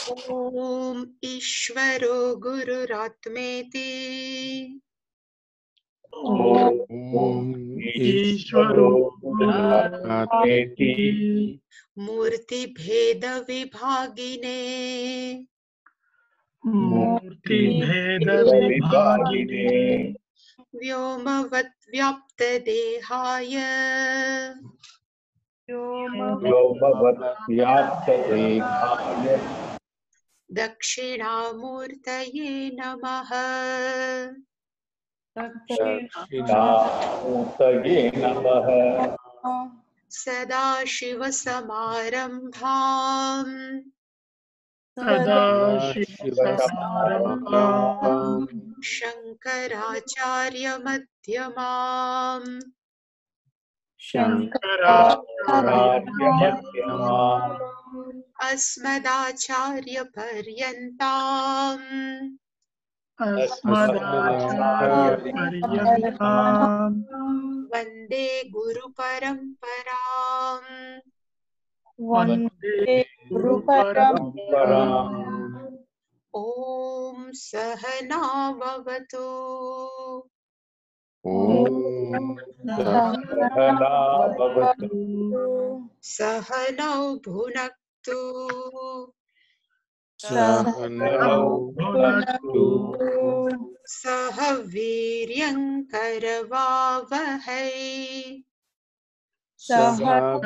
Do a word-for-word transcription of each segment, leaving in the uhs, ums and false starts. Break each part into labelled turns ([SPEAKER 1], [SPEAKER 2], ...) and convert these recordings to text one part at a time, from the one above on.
[SPEAKER 1] ओम ईश्वरो गुरुरात्मेति
[SPEAKER 2] ओम ईश्वरो गुरुरात्मेति
[SPEAKER 1] मूर्ति भेद विभागिने
[SPEAKER 2] मूर्ति भेद विभागिने
[SPEAKER 1] व्योमवत् व्याप्त देहाय
[SPEAKER 3] व्योमवद्व्याप्तदेहाय
[SPEAKER 1] दक्षिणामूर्तये नमः।
[SPEAKER 3] दक्षिणामूर्तये नमः।
[SPEAKER 1] सदाशिवसमारम्भाम्
[SPEAKER 2] सदाशिवसमारम्भाम्
[SPEAKER 1] शङ्कराचार्यमध्यमाम्
[SPEAKER 2] शङ्कराचार्यमध्यमाम्
[SPEAKER 1] अस्मदाचार्यपर्यन्ताम्
[SPEAKER 2] अस्मदाचार्यपर्यन्ताम्
[SPEAKER 1] वन्दे गुरुपरम्पराम्।
[SPEAKER 2] वन्दे गुरुपरम्पराम्।
[SPEAKER 1] ॐ सहनाववतु
[SPEAKER 3] ॐ सहना भवतु
[SPEAKER 1] सहनौ भुनक्तु
[SPEAKER 3] सहनौ भुनक्तु
[SPEAKER 1] सह वीर्यङ्करवावहै
[SPEAKER 2] सह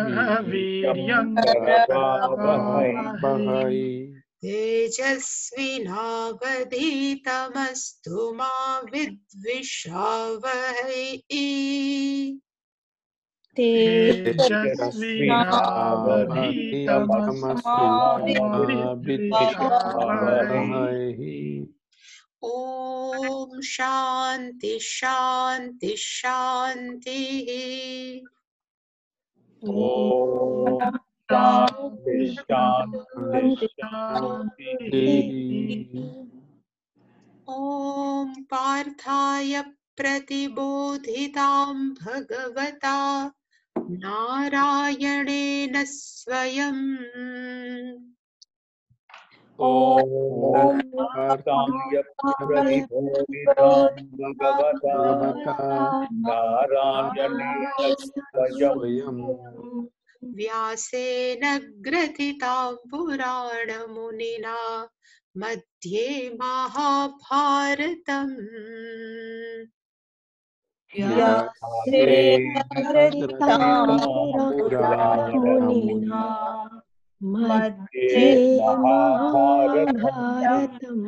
[SPEAKER 2] वीर्यङ्करवावहै
[SPEAKER 1] तेजस्विनावधीतमस्तु मा विद्विषावहै।
[SPEAKER 2] तेजस्विनावधीतमस्तु मा विद्विषावहै।
[SPEAKER 1] ॐ शान्ति शान्ति शान्तिः।
[SPEAKER 3] ॐ शान्ति शान्ति शान्तिः।
[SPEAKER 1] ॐ पार्थाय प्रतिबोधितां भगवता नारायणेन स्वयं
[SPEAKER 3] ॐ पार्थाय प्रतिबोधितां भगवता नारायणेन स्वयं
[SPEAKER 1] व्यासेन ग्रथितां पुराणमुनिना मध्ये महाभारतम्
[SPEAKER 3] मध्ये महाभारतम्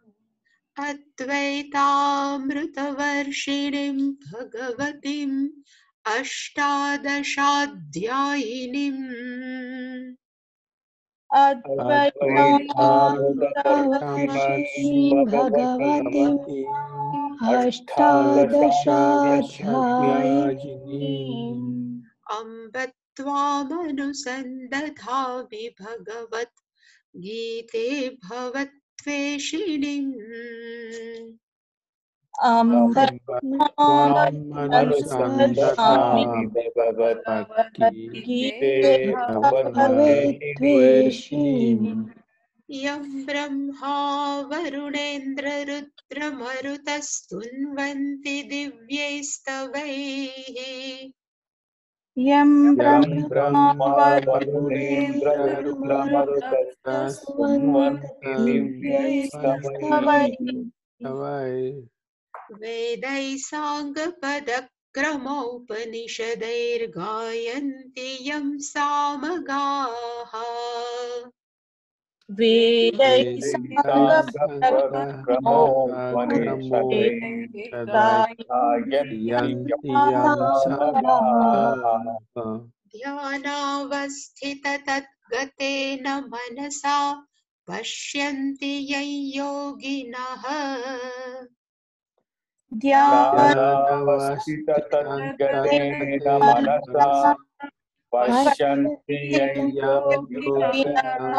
[SPEAKER 1] अद्वैतामृतवर्षिणीं भगवतीम् अष्टादशाध्यायिनीम्
[SPEAKER 3] अद्वैतामृतवर्षिणीं भगवतीम् अष्टादशाध्यायिनीम्
[SPEAKER 1] अम्ब त्वामनुसन्दधामि भगवत् गीते भवत्वेषिणीम्
[SPEAKER 2] अम्ब त्वामनुसन्दधामि भगवद्गीते भवत्वेषिणीम्
[SPEAKER 1] यं ब्रह्मा वरुणेन्द्ररुद्रमरुतस्तुन्वन्ति दिव्यैस्तवैः
[SPEAKER 2] यं
[SPEAKER 3] ब्रह्मा वरुणेन्द्ररुद्रमरुतस्तुन्वन्ति दिव्यैस्तवैः
[SPEAKER 1] वेदैः साङ्गपदक्रमोपनिषदैर्गायन्ति यं सामगाः
[SPEAKER 2] वेदैः
[SPEAKER 1] ध्यानावस्थिततद्गतेन मनसा पश्यन्ति यं योगिनः
[SPEAKER 3] ध्यानावस्थिततद्गतेन मनसा पश्यन्ति यं योगिनः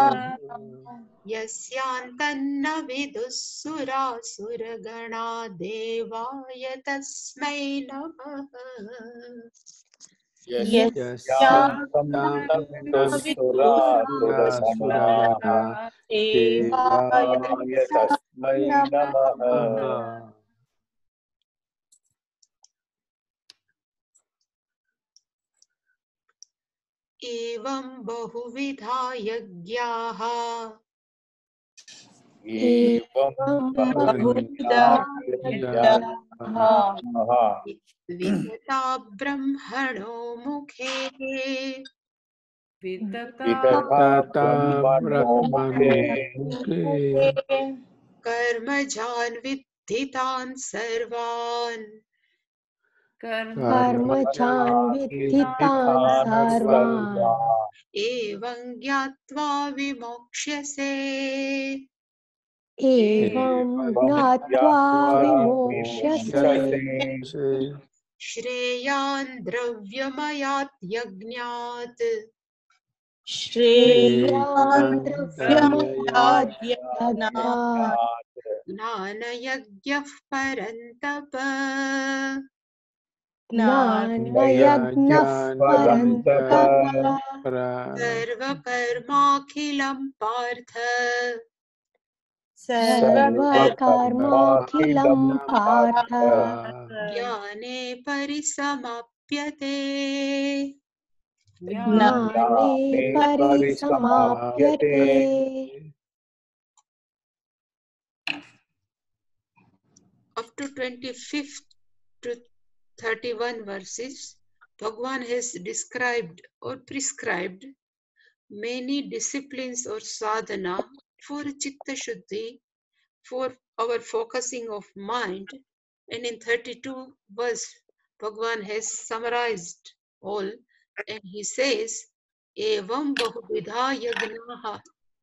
[SPEAKER 1] यस्यान्तन्न विदुः सुरासुरगणा देवाय तस्मै नमः।
[SPEAKER 2] यस्यान्तं तत्सुरासुरगणाः देवाय तस्मै नमः।
[SPEAKER 1] एवं बहुविधा यज्ञाः
[SPEAKER 2] एवं बहुविधा यज्ञाः
[SPEAKER 1] वितता ब्रह्मणो मुखे
[SPEAKER 2] वितता ब्रह्मणो मुखे
[SPEAKER 1] कर्मजान् विद्धितान् सर्वान्
[SPEAKER 4] कर्मजान् विद्धितान् सर्वान्
[SPEAKER 1] एवं ज्ञात्वा विमोक्ष्यसे
[SPEAKER 4] एवं ज्ञात्वा विमोक्ष्यसे।
[SPEAKER 1] श्रेयान् द्रव्यमयात् यज्ञात्
[SPEAKER 4] श्रेयान् द्रव्यमयात् यज्ञात्
[SPEAKER 1] ज्ञानयज्ञः परन्तप
[SPEAKER 4] ज्ञानयज्ञः परन्तप
[SPEAKER 1] सर्वकर्माखिलं पार्थ
[SPEAKER 4] सर्वकर्माखिलं पार्थ
[SPEAKER 1] ज्ञाने परिसमाप्यते
[SPEAKER 4] ज्ञाने परिसमाप्यते।
[SPEAKER 1] Up to twenty-fifth to thirty-one verses, Bhagavan has described or prescribed many disciplines or sadhana for Chitta Shuddhi, for our focusing of mind. And in thirty-two verse, Bhagavan has summarized all, and he says, Evam Bahuvidha Yagnaha.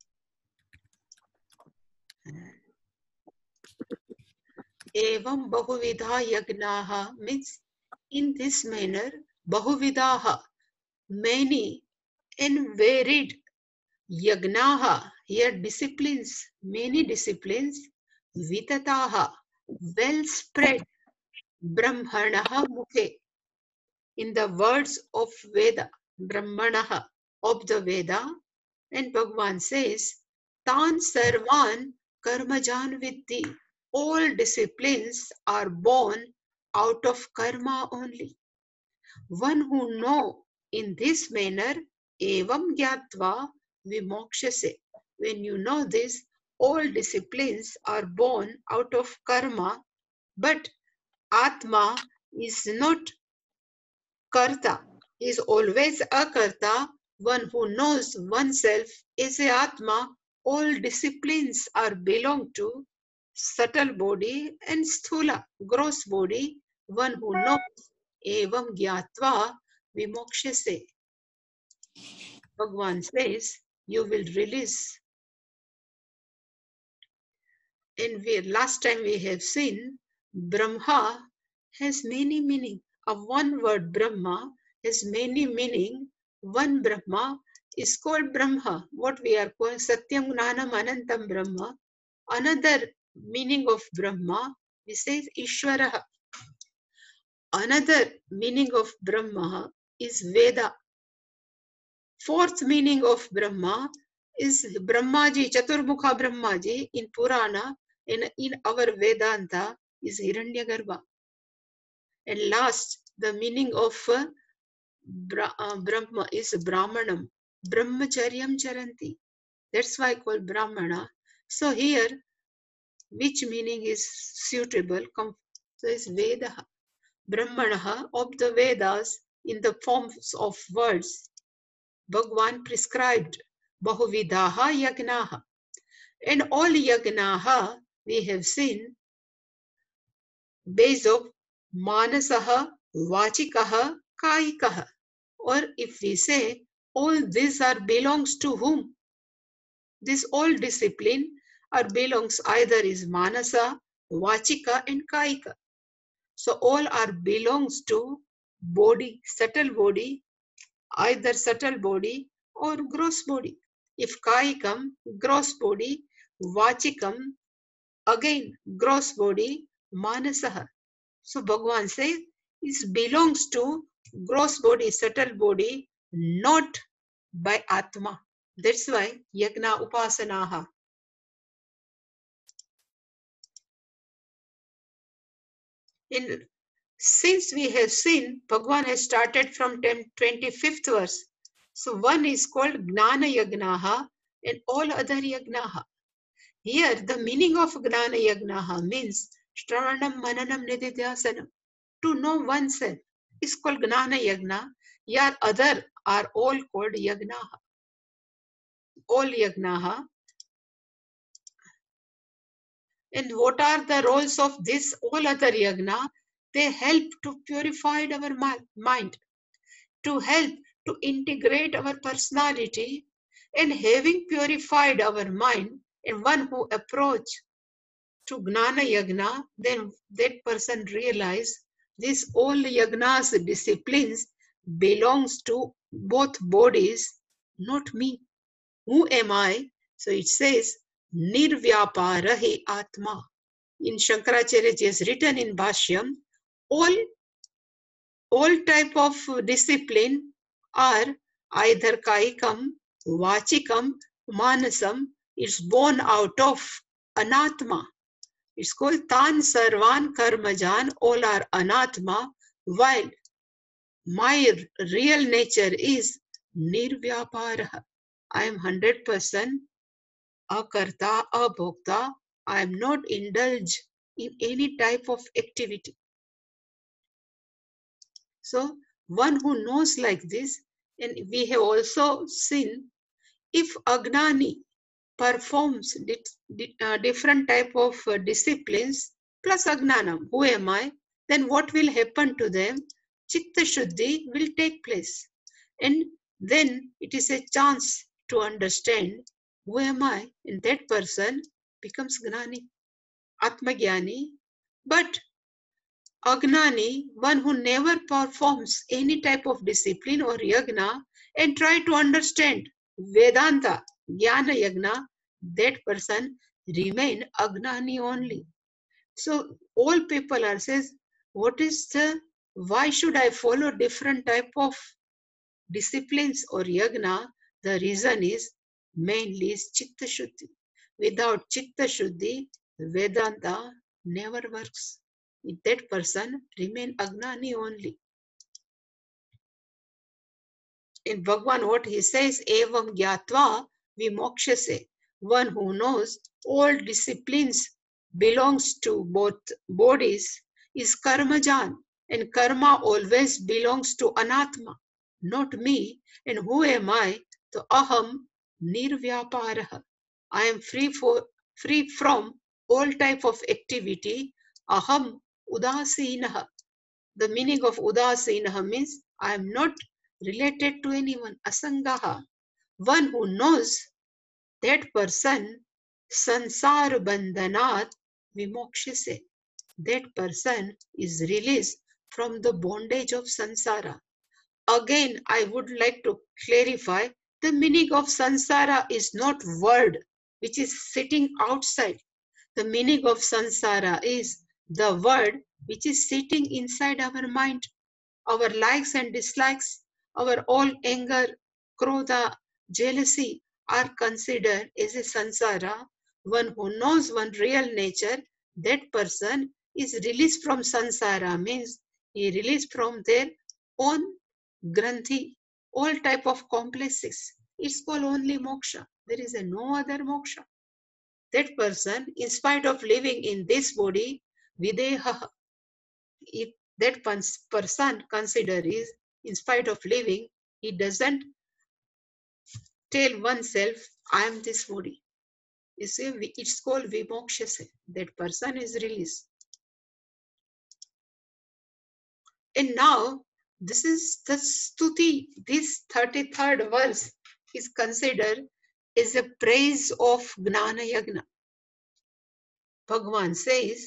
[SPEAKER 1] Evam Bahuvidha Yagnaha means in this manner, Bahuvidaha, many and varied, Yagnaha, here disciplines, many disciplines, Vitataha, well spread, Brahmanaha Mukhe, in the words of Veda, Brahmanaha, of the Veda, and Bhagavan says, Tan Sarvan Karmajan Viddhi, all disciplines are born out of karma only. One who know in this manner, evam gyatva vimokshase. When you know this, all disciplines are born out of karma, but Atma is not karta, is always a karta. One who knows oneself is a Atma. All disciplines are belong to subtle body and sthula, gross body. One who knows evam gyatva vimokshase. Bhagavan says, you will release. And we, last time we have seen, Brahma has many meaning. A one word Brahma has many meaning. One Brahma is called Brahma. What we are calling Satyam Gnanam Anantam Brahma. Another meaning of Brahma, we say Ishvara. Another meaning of Brahma is Veda. Fourth meaning of Brahma is Brahmaji, Chaturmukha Brahmaji in Purana, in, in our Vedanta is Hiranyagarbha. And last, the meaning of uh, Bra, uh, Brahma is Brahmanam, Brahmacharyam Charanti. That's why I call Brahmana. So here, which meaning is suitable? So is Veda, Brahmana of the Vedas in the forms of words. Bhagavan prescribed Bahuvidaha Yagnaha. And all Yagnaha we have seen based of Manasaha, Vachikaha, Kaikaha. Or if we say all these are belongs to whom? This all discipline are belongs either is Manasa, Vachika and Kaika. So all are belongs to body, subtle body, either subtle body or gross body. If Kaikam, gross body, Vachikam, again gross body, Manasaha. So Bhagavan says it belongs to gross body, subtle body, not by Atma. That's why Yagna Upasanaha. In, since we have seen, Bhagwan has started from twenty-fifth verse. So one is called Gnana Yagnaha and all other Yagnaha. Here the meaning of Gnana Yagnaha means Shravanam Mananam Nididhyasanam. To know oneself is called Gnana Yagna. Yar other are all called Yagnaha. All Yagnaha. And what are the roles of this all other Yagna? They help to purify our mind, to help to integrate our personality, and having purified our mind, and one who approach to Gnana Yagna, then that person realize this all Yagna's disciplines belongs to both bodies, not me. Who am I? So it says, Nirvyaparahe Atma. In Shankaracharya ji has written in Bhashyam, all, all type of discipline are either Kaikam, Vachikam, Manasam. It's born out of Anatma. It's called Tan Sarvan Karmajan, all are Anatma, while my real nature is Nirvyaparaha. I am one hundred percent akarta, abhokta. I am not indulged in any type of activity. So one who knows like this, and we have also seen, if Agnani performs di di uh, different type of uh, disciplines plus Agnanam, who am I? Then what will happen to them? Chitta Shuddhi will take place. And then it is a chance to understand who am I? And that person becomes Gnani, Atmagyani. But Agnani, one who never performs any type of discipline or yagna and try to understand Vedanta, Jnana Yagna, that person remain Agnani only. So all people are says, what is the, why should I follow different type of disciplines or yagna? The reason is mainly is Chitta Shuddhi. Without Chitta Shuddhi, Vedanta never works. That person remain Agnani only. In Bhagwan, what he says, Evam Gyatva Vimokshase, one who knows all disciplines belongs to both bodies, is Karmajan, and karma always belongs to Anatma, not me. And who am I? So Aham Nirvyaparaha. I am free for free from all type of activity. Aham Udasinaha. The meaning of Udasinaha means I am not related to anyone. Asangaha. One who knows, that person sansar bandhanat vimokshase. That person is released from the bondage of sansara. Again, I would like to clarify, the meaning of sansara is not word which is sitting outside. The meaning of sansara is the word which is sitting inside our mind. Our likes and dislikes, our all anger, krodha, jealousy are considered as a sansara. One who knows one real nature, that person is released from sansara, means he released from their own granthi, all type of complexes. It's called only moksha. There is a no other moksha. That person, in spite of living in this body, videha, if that person consider is, in spite of living, he doesn't tell oneself, I am this body. You see, it's called vimokshase. That person is released. And now, this is the stuti, this thirty-third verse is considered as a praise of Gnana Yagna. Bhagavan says,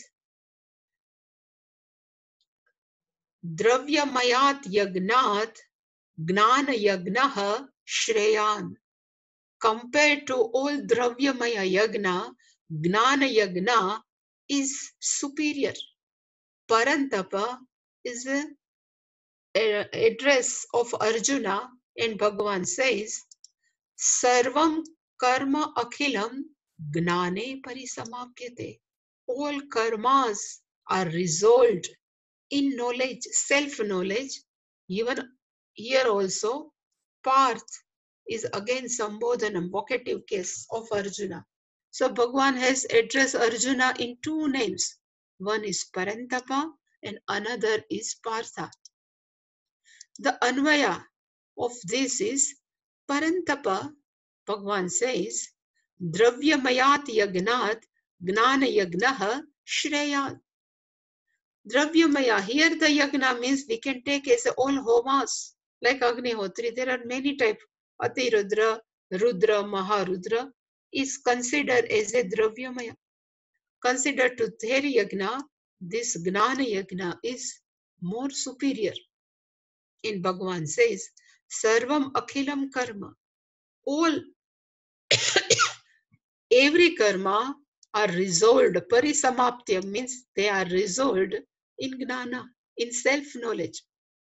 [SPEAKER 1] Dravyamayat Yagnat Gnana Yagnaha Shreyan. Compared to all Dravyamaya Yagna, Gnana Yagna is superior. Parantapa is a uh, address of Arjuna, and Bhagavan says, Sarvam karma akhilam gnane parisamapyate. All karmas are resolved in knowledge, self-knowledge. Even here also, Parth is again Sambodhanam, vocative case of Arjuna. So Bhagavan has addressed Arjuna in two names. One is Parantapa and another is Partha. The Anvaya of this is Parantapa, Bhagavan says, Dravyamayat yagnat gnana yagnaha shreyat. Dravyamaya, here the yagna means we can take as all homas, like Agnihotri. There are many types. Atirudra, Rudra, Maharudra is considered as a Dravyamaya. Considered to their yagna, this Gnana yagna is more superior. In Bhagavan says, Sarvam Akhilam Karma. All, every karma are resolved. Parisamaptya means they are resolved in Gnana, in self-knowledge.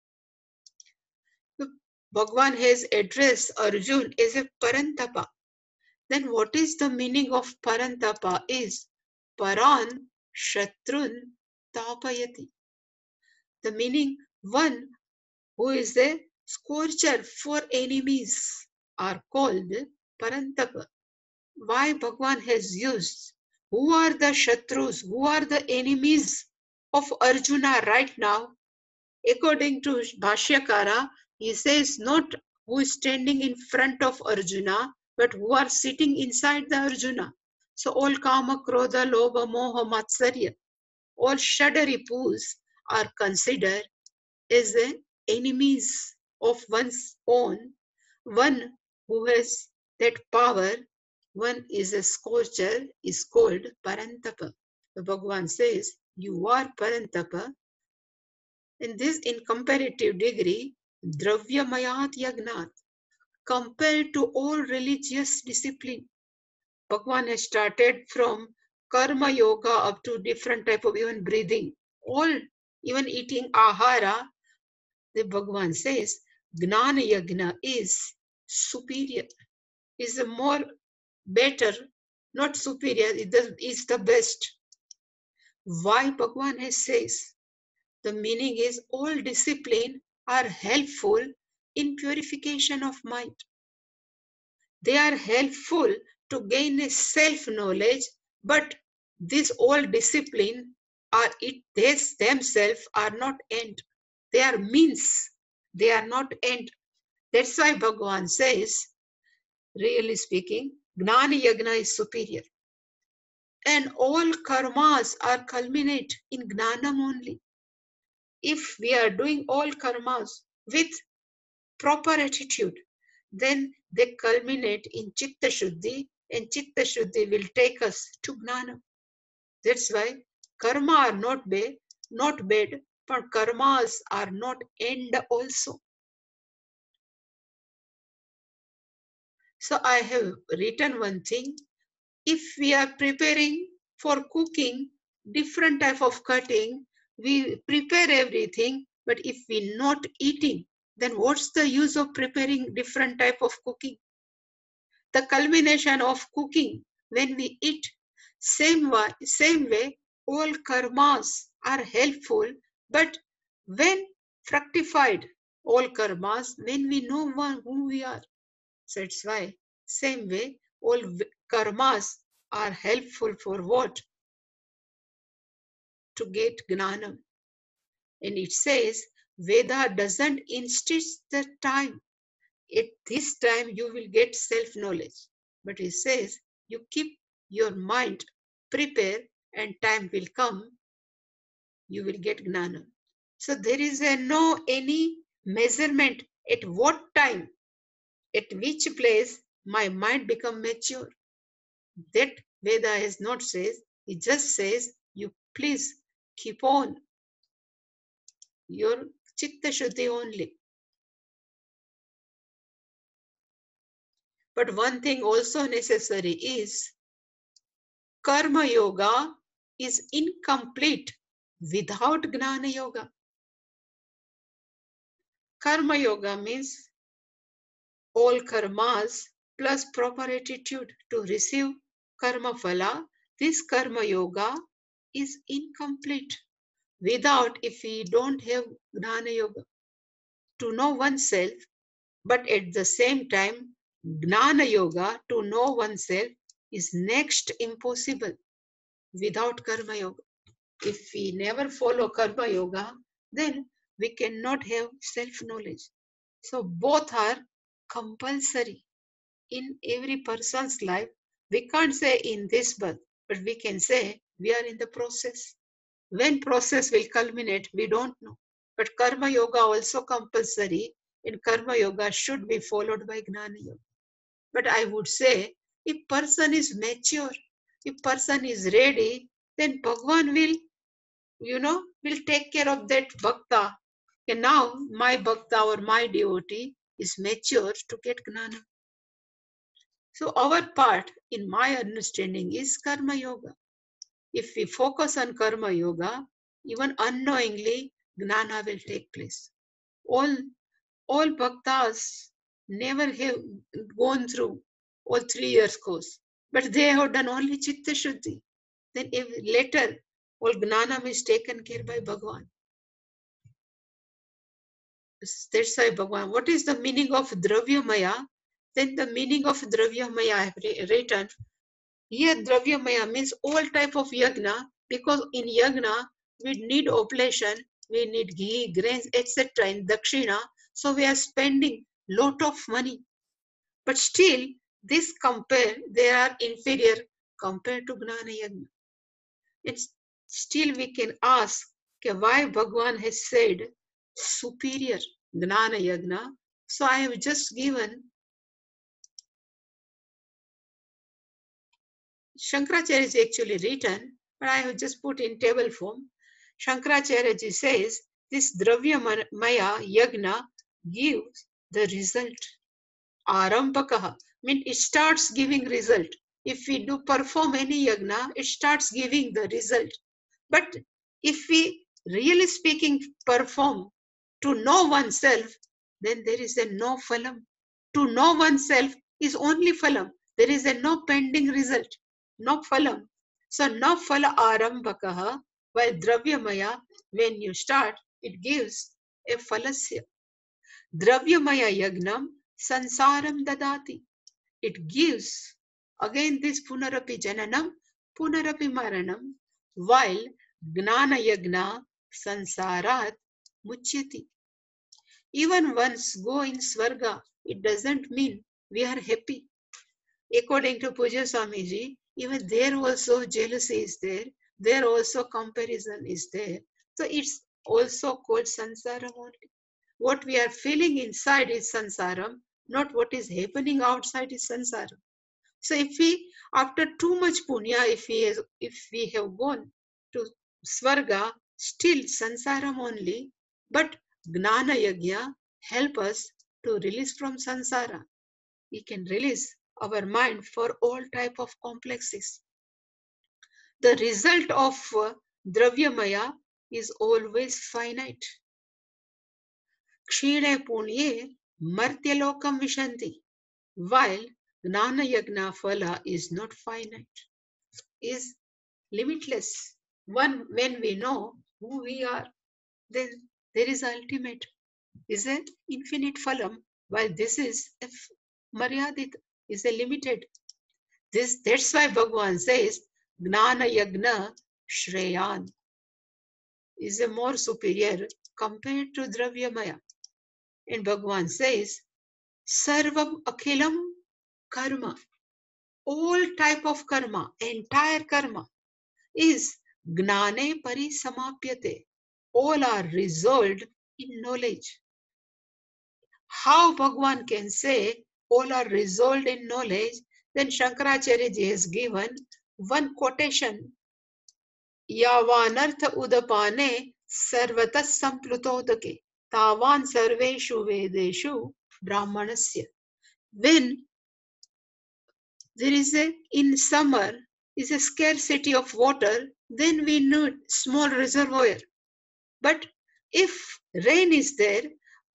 [SPEAKER 1] Bhagavan has addressed Arjun as a Parantapa. Then what is the meaning of Parantapa is Paran Shatrun Tapayati. The meaning, one who is a scorcher for enemies are called Parantapa. Why Bhagavan has used? Who are the Shatrus? Who are the enemies of Arjuna right now? According to Bhashyakara, he says not who is standing in front of Arjuna, but who are sitting inside the Arjuna. So all Kama, Krodha, Lobha, Moha, Matsarya, all Shadaripus are considered as the enemies of one's own. One who has that power, one is a scorcher, is called Parantapa. The Bhagavan says, you are Parantapa. In this, in comparative degree, Dravyamayat Yagnat, compared to all religious discipline. Bhagavan has started from Karma Yoga up to different type of even breathing. All, even eating ahara, the Bhagavan says, Gnana Yagna is superior, is a more better, not superior, it is the best. Why Bhagavan has says? The meaning is all discipline are helpful in purification of mind. They are helpful to gain a self-knowledge, but these all discipline are it they themselves are not end. They are means. They are not end. That's why Bhagavan says, really speaking, Gnana Yagna is superior. And all karmas are culminate in Gnanam only. If we are doing all karmas with proper attitude, then they culminate in Chitta Shuddhi, and Chitta Shuddhi will take us to Gnana. That's why karma are not bad, not bad, but karmas are not end also. So I have written one thing. If we are preparing for cooking, different type of cutting, we prepare everything, but if we not eating, then what's the use of preparing different type of cooking? The culmination of cooking, when we eat, same way, same way, all karmas are helpful, but when fructified, all karmas, when we know one who we are. So that's why, same way, all karmas are helpful for what? To get gnanam. And it says, Veda doesn't insist the time. At this time, you will get self-knowledge. But it says, you keep your mind prepared and time will come, you will get gnanam. So there is a no any measurement at what time, at which place my mind become mature. That Veda has not says, it just says, you please keep on your Chitta Shuddhi only. But one thing also necessary is Karma Yoga is incomplete without Gnana Yoga. Karma yoga means all karmas plus proper attitude to receive karma phala. This karma yoga is incomplete without if we don't have Gnana yoga to know oneself, but at the same time, Gnana yoga to know oneself is next impossible without karma yoga. If we never follow karma yoga, then we cannot have self-knowledge. So both are compulsory in every person's life. We can't say in this birth, but we can say we are in the process. When process will culminate, we don't know. But karma yoga also compulsory, and karma yoga should be followed by gnana yoga. But I would say, if person is mature, if person is ready, then Bhagwan will, you know, will take care of that bhakta. And now my bhakta or my devotee is mature to get gnana. So our part, in my understanding, is karma yoga. If we focus on karma yoga, even unknowingly, gnana will take place. All, all bhaktas never have gone through all three years course, but they have done only chitta shuddhi. Then if later, all gnanam is taken care by Bhagavan. That's why Bhagavan. What is the meaning of Dravya Maya? Then the meaning of Dravya Maya I have written. Here Dravya Maya means all type of yagna, because in yagna we need oblation, we need ghee, grains, et cetera in dakshina. So we are spending lot of money. But still, this compare, they are inferior compared to Gnana Yagna. It's still we can ask okay, why Bhagwan has said superior Gnana Yagna. So I have just given Shankaracharya is actually written, but I have just put in table form. Shankaracharya ji says this Dravya Maya Yagna gives the result. Arambhakaha means it starts giving result. If we do perform any yagna, it starts giving the result. But if we really speaking perform to know oneself, then there is a no phalam. To know oneself is only phalam. There is a no pending result, no phalam. So no phala arambhakaha, while dravyamaya, when you start, it gives a phalasya. Dravyamaya yagnam sansaram dadati. It gives again this punarapi jananam, punarapi maranam, while gnana yagna sansarat muchyati. Even once go in Swarga, it doesn't mean we are happy. According to Puja Swamiji, even there also jealousy is there, there also comparison is there. So it's also called sansaram only. What we are feeling inside is sansaram, not what is happening outside is sansaram. So if we, after too much punya, if we, if we have gone to Swarga, still sansaram only, but Gnana Yagya help us to release from sansara. We can release our mind for all type of complexes. The result of uh, Dravyamaya is always finite. Kshine punye martyalokam vishanti, while Gnana Yagna Phala is not finite, is limitless. One, when we know who we are, then there is ultimate, is an infinite phalam, while this is a maryadit, is a limited. This, that's why Bhagavan says, Gnana Yagna Shreyan is a more superior compared to Dravyamaya. And Bhagavan says, Sarvam Akhilam Karma, all type of karma, entire karma is Gnane Parisamapyate. All are resolved in knowledge. How Bhagavan can say all are resolved in knowledge? Then Shankaracharya ji has given one quotation. Yavanartha udapane sarvatas samplutodake tavan sarveshu vedeshu brahmanasya. When there is a, in summer, is a scarcity of water, then we need small reservoir. But if rain is there,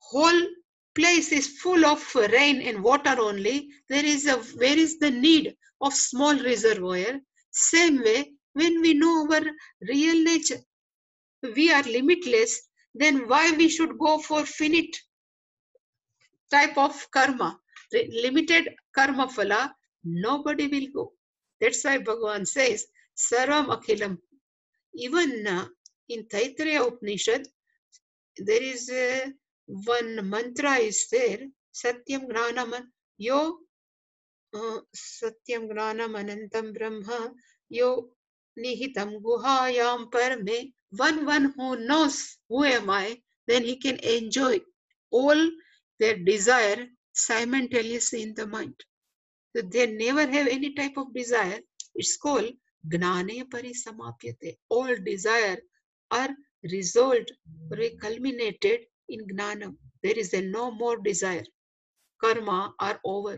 [SPEAKER 1] whole place is full of rain and water only, there is a where is the need of small reservoir? Same way, when we know our real nature, we are limitless, then why we should go for finite type of karma, limited karma phala? Nobody will go. That's why Bhagavan says, Sarvam Akhilam. Even uh, in Taittiriya Upanishad, there is uh, one mantra is there, Satyam Gnanam Yo uh, Satyam Gnanam Anantam Brahma Yo Nihitam Guhayam Parme. One one who knows who am I, then he can enjoy all their desire simultaneously in the mind. So they never have any type of desire. It's called Gnane Parisamapyate. All desire are resolved or culminated in Gnanam. There is a no more desire. Karma are over.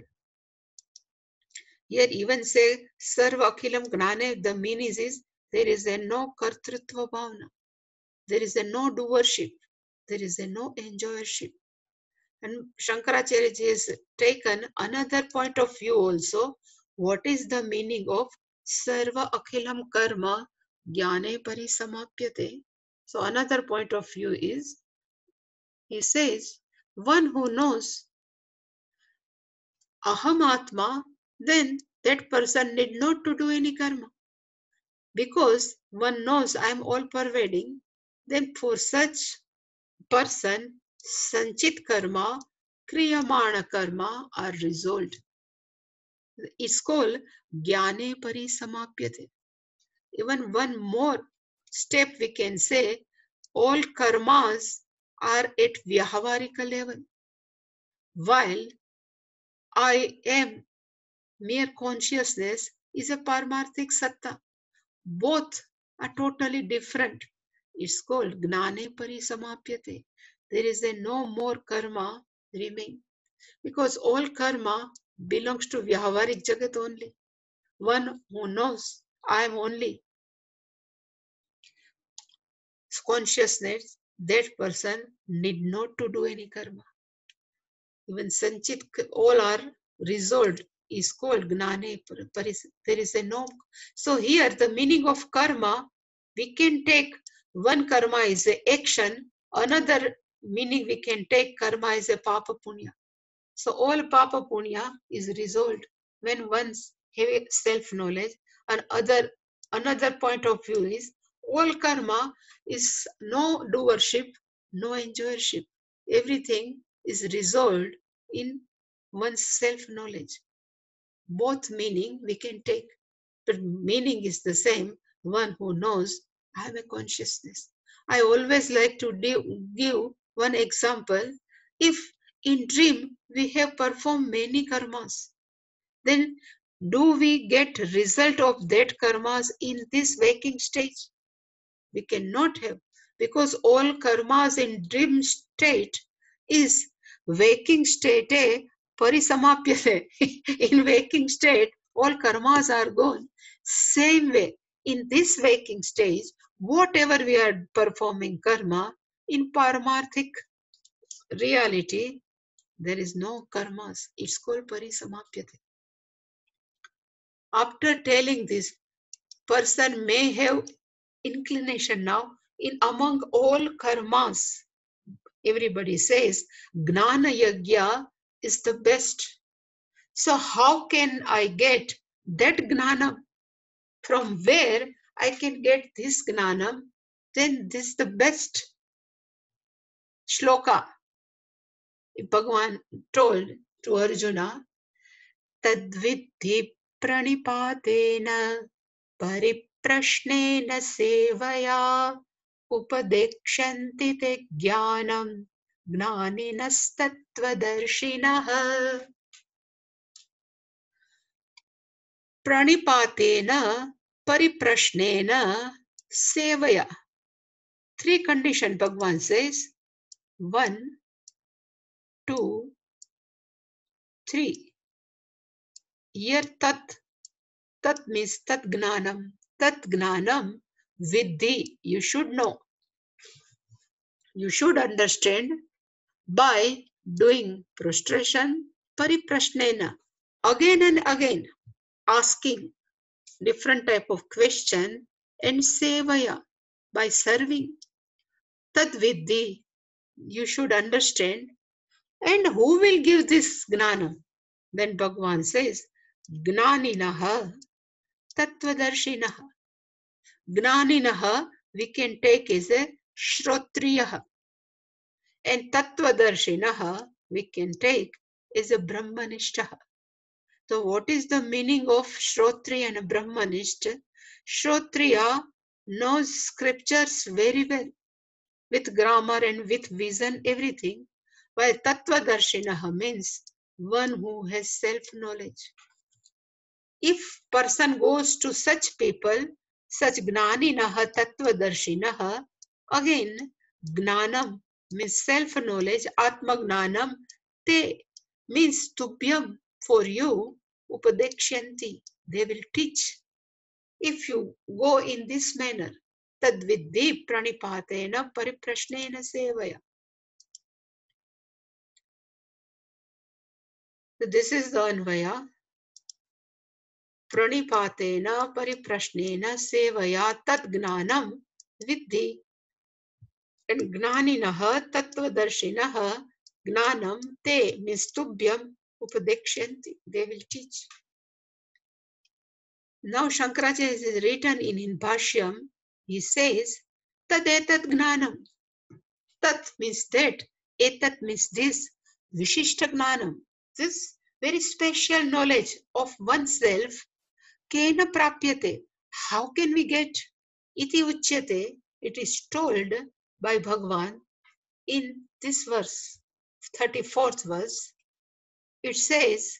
[SPEAKER 1] Here even say Sarva Akhilam Gnane, the meaning is there is a no Kartrutva Bhavana. There is a no doership. There is a no enjoyership. And Shankaracharya ji has taken another point of view also. What is the meaning of Sarva Akhilam Karma Jnane Parisamapyate? So another point of view is, he says, one who knows Aham Atma, then that person need not to do any karma. Because one knows I am all pervading, then for such person, Sanchit Karma, Kriyamana Karma are resolved. It's called Jnane Parisamapyate. Even one more step we can say, all karmas are at Vyahavarika level. While I am mere consciousness is a Paramarthik Satta. Both are totally different. It's called Gnane Parisamapyate. There is a no more karma remain. Because all karma belongs to Vyahavarik Jagat only. One who knows I am only consciousness, that person need not to do any karma. Even Sanchit, all are resolved, is called Gnane Paris. There is a no. So here the meaning of karma, we can take one karma is a action, another meaning we can take karma is a Papa Punya. So all Papa Punya is resolved when one's have self-knowledge, and other another point of view is all karma is no doership, no enjoyership. Everything is resolved in one's self-knowledge. Both meaning we can take, but meaning is the same. One who knows I am a consciousness. I always like to give one example. If in dream we have performed many karmas, then do we get result of that karmas in this waking stage? We cannot have, because all karmas in dream state is waking state parisamapyate. In waking state, all karmas are gone. Same way, in this waking stage, whatever we are performing karma, in paramarthik reality, there is no karmas. It's called parisamapyate. After telling this, person may have inclination now in among all karmas. Everybody says Gnana Yagya is the best. So how can I get that Gnanam? From where I can get this Gnanam? Then this is the best shloka. Bhagavan told to Arjuna, Tadvidhi pranipatena pariprashnena sevaya upadekshanti te jnanam gnaninastattvadarshinaha. Pranipatena pariprashnena sevaya. Three conditions Bhagavan says. One, two, three. Here tat, tat means tat gnanam. Tat gnanam vidhi, you should know. You should understand by doing prostration, pariprashnena, again and again, asking different type of question, and sevaya, by serving. Tad viddhi, you should understand. And who will give this gnana? Then Bhagavan says, Gnaninaha Tattvadarshinaha. Gnaninaha we can take as a Shrotriyaha. And Tattvadarshinaha we can take as a Brahmanishtaha. So what is the meaning of Shrotriya and Brahmanishta? Shrotriya knows scriptures very well, with grammar and with vision, everything. While Tattvadarshinaha means one who has self-knowledge. If person goes to such people, such Gnaninaha Tattvadarshinaha, again, Gnanam means self-knowledge, Atma Gnanam, Te means Tubhyam, for you, Upadekshanti, they will teach. If you go in this manner, Tadviddhi Pranipatena Pariprashnena Sevaya. So this is the Anvaya. Pranipatena Pariprashnena Sevaya Tat Gnanam Viddhi. And Gnaninaha Tattvadarshinaha Gnanam Te means Tubhyam Upadekshanti. They will teach. Now Shankaracharya is written in, in Bhashyam. He says, Tad etat gnanam. Tat means that. Etat means this. Vishishta gnanam. This very special knowledge of oneself. Kena prapyate. How can we get? Iti uchyate. It is told by Bhagavan in this verse, thirty-fourth verse. It says,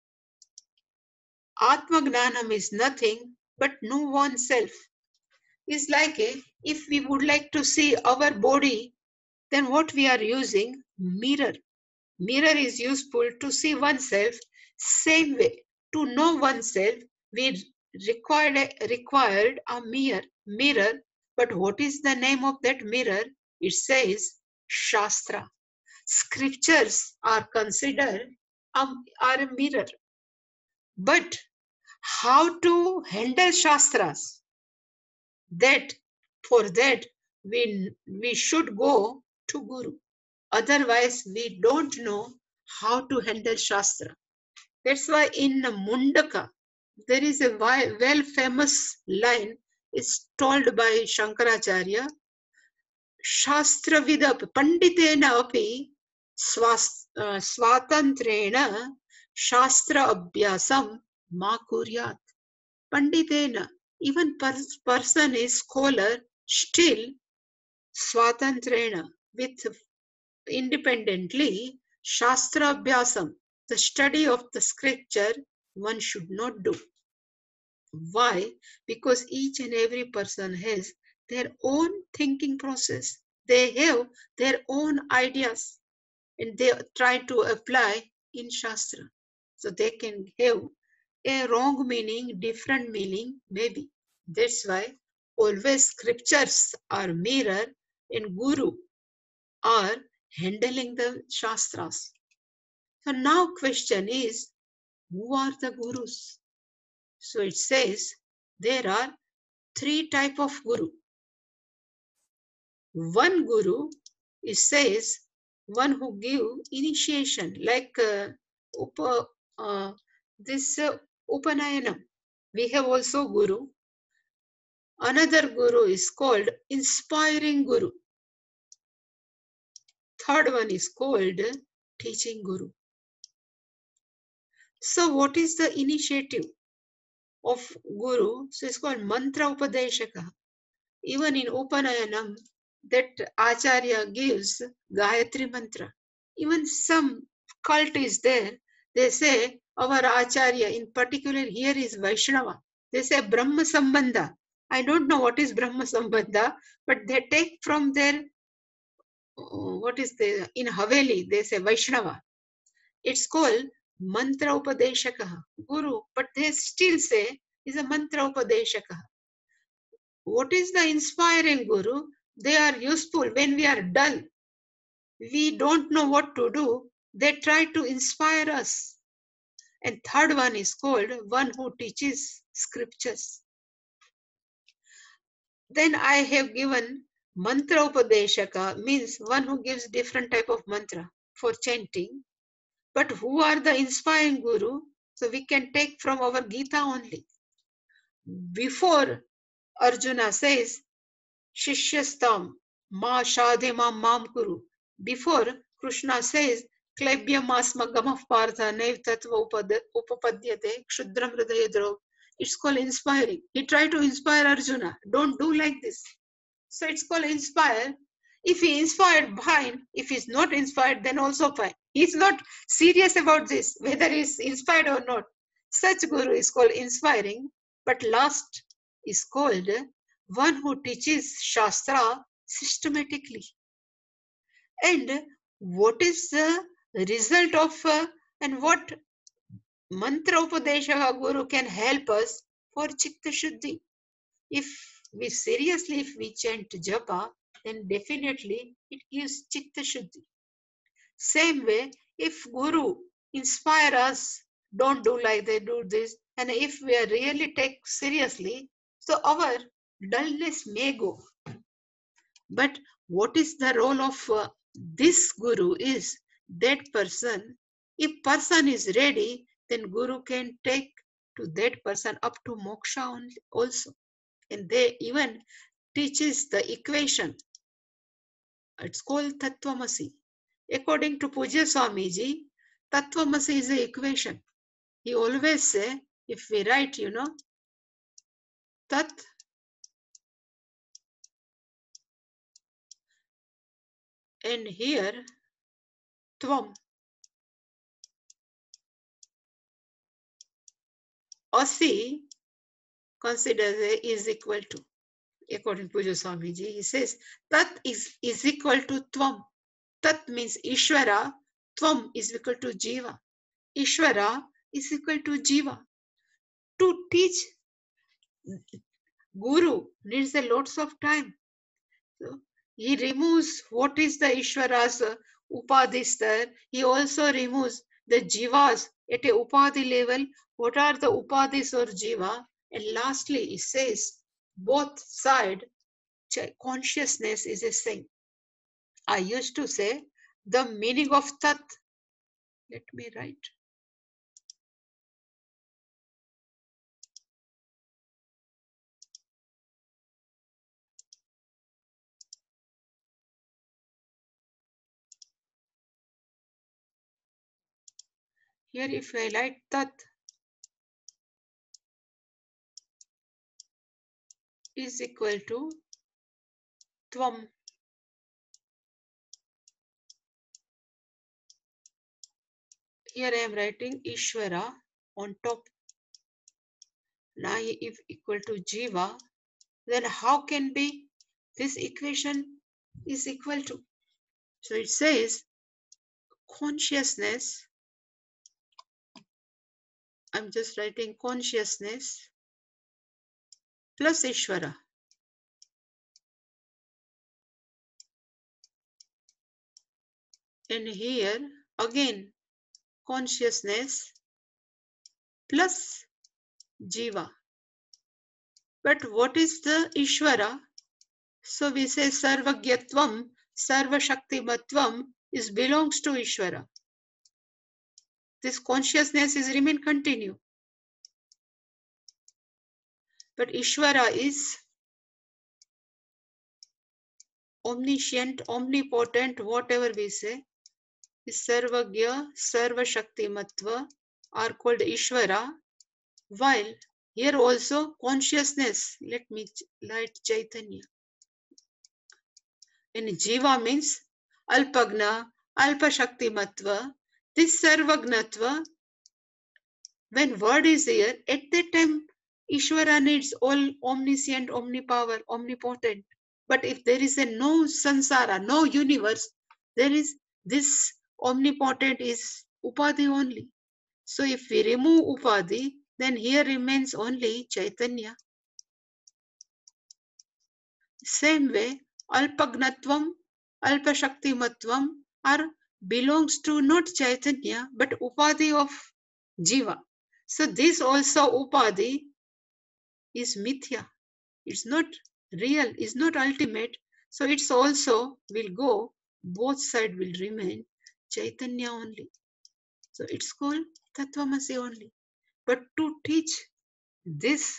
[SPEAKER 1] Atma Gnanam is nothing but know oneself. It's like a, if we would like to see our body, then what we are using? Mirror. Mirror is useful to see oneself. Same way, to know oneself, we required, required a mirror, mirror. But what is the name of that mirror? It says Shastra. Scriptures are considered um, are a mirror. But how to handle Shastras? That for that we, we should go to Guru. Otherwise, we don't know how to handle Shastra. That's why in Mundaka, there is a well famous line is told by Shankaracharya, Shastra Vidap Panditena api Swatantrena Shastra Abhyasam Ma Kuryat. Panditena, even per person is scholar, still Swatantrena, with independently, Shastra Abhyasam, the study of the scripture, one should not do. Why? Because each and every person has their own thinking process. They have their own ideas and they try to apply in Shastra. So they can have a wrong meaning, different meaning, maybe. That's why always scriptures are mirror and Guru are handling the Shastras. So now question is, who are the Gurus? So it says there are three type of Guru. One Guru, it says, one who give initiation, like uh, upa, uh, this uh, Upanayanam. We have also Guru. Another Guru is called inspiring Guru. Third one is called teaching Guru. So what is the initiative of Guru? So it's called Mantra Upadeshaka. Even in Upanayanam, that Acharya gives Gayatri Mantra. Even some cult is there. They say our Acharya, in particular here is Vaishnava. They say Brahma Sambandha. I don't know what is Brahma Sambandha, but they take from their, what is the, in Haveli, they say Vaishnava. It's called Mantra Upadeshaka, Guru, but they still say is a Mantra Upadeshaka. What is the inspiring Guru? They are useful when we are dull. we don't know what to do, they try to inspire us. And third one is called one who teaches scriptures. Then I have given mantra upadeshaka, means one who gives different type of mantra for chanting. But who are the inspiring guru? So we can take from our Gita only. Before Arjuna says, Shishyastam ma shadhe mam mam kuru. Before Krishna says, Klebya masma gamah partha naiv tattva upapadyate kshudram hridayadro. It's called inspiring. He tried to inspire Arjuna. Don't do like this. So it's called inspire. If he inspired, fine. If he's not inspired, then also fine. He's not serious about this, whether he's inspired or not. Such guru is called inspiring. But last is called one who teaches Shastra systematically. And what is the result of uh, and what mantra upadesha guru can help us for Chitta Shuddhi? If we seriously, if we chant japa, then definitely it gives Chitta Shuddhi. Same way, if Guru inspire us, don't do like they do this, and if we are really take seriously, so our dullness may go. But what is the role of uh, this Guru is that person, if person is ready, then Guru can take to that person up to moksha only also. And they even teaches the equation. It's called Tattvamasi. According to Pujya Swamiji, Tattvamasi is an equation. He always say, if we write, you know, Tat and here Tvam. Asi considers is equal to. According to Pujya Swamiji, he says Tat is, is equal to Tvam. Tat means Ishvara, Tvam is equal to Jiva. Ishvara is equal to Jiva. To teach Guru needs a lots of time. So he removes what is the Ishvara's uh, Upadhistar. He also removes the Jivas at a Upadhi level. What are the Upadhis or Jiva? And lastly, he says both side consciousness is a thing. I used to say the meaning of Tat. Let me write. Here if I write Tat is equal to Tvam. Here I am writing Ishvara on top. Now if equal to Jiva, then how can be this equation is equal to? So it says consciousness. I'm just writing consciousness plus Ishvara. And here again consciousness plus Jiva. But what is the Ishvara? So we say Sarvagyatvam, Sarvashaktimatvam is belongs to Ishvara. This consciousness is remain continue. But Ishvara is omniscient, omnipotent, whatever we say, is Sarvagya, Sarvashaktimatva are called Ishvara, while here also consciousness, let me write Chaitanya. And Jiva means Alpagna, Alpashaktimatva, this Sarvagnatva, when word is here, at that time Ishvara needs all omniscient, omnipower, omnipotent. But if there is a no sansara, no universe, there is this omnipotent is Upadhi only. So if we remove Upadhi, then here remains only Chaitanya. Same way, Alpagnatvam, Alpashaktimatvam, are belongs to not Chaitanya but Upadhi of Jiva. So this also Upadhi is mithya. It's not real, it's not ultimate. So it's also will go, both sides will remain Chaitanya only. So it's called Tattvamasi only. But to teach this,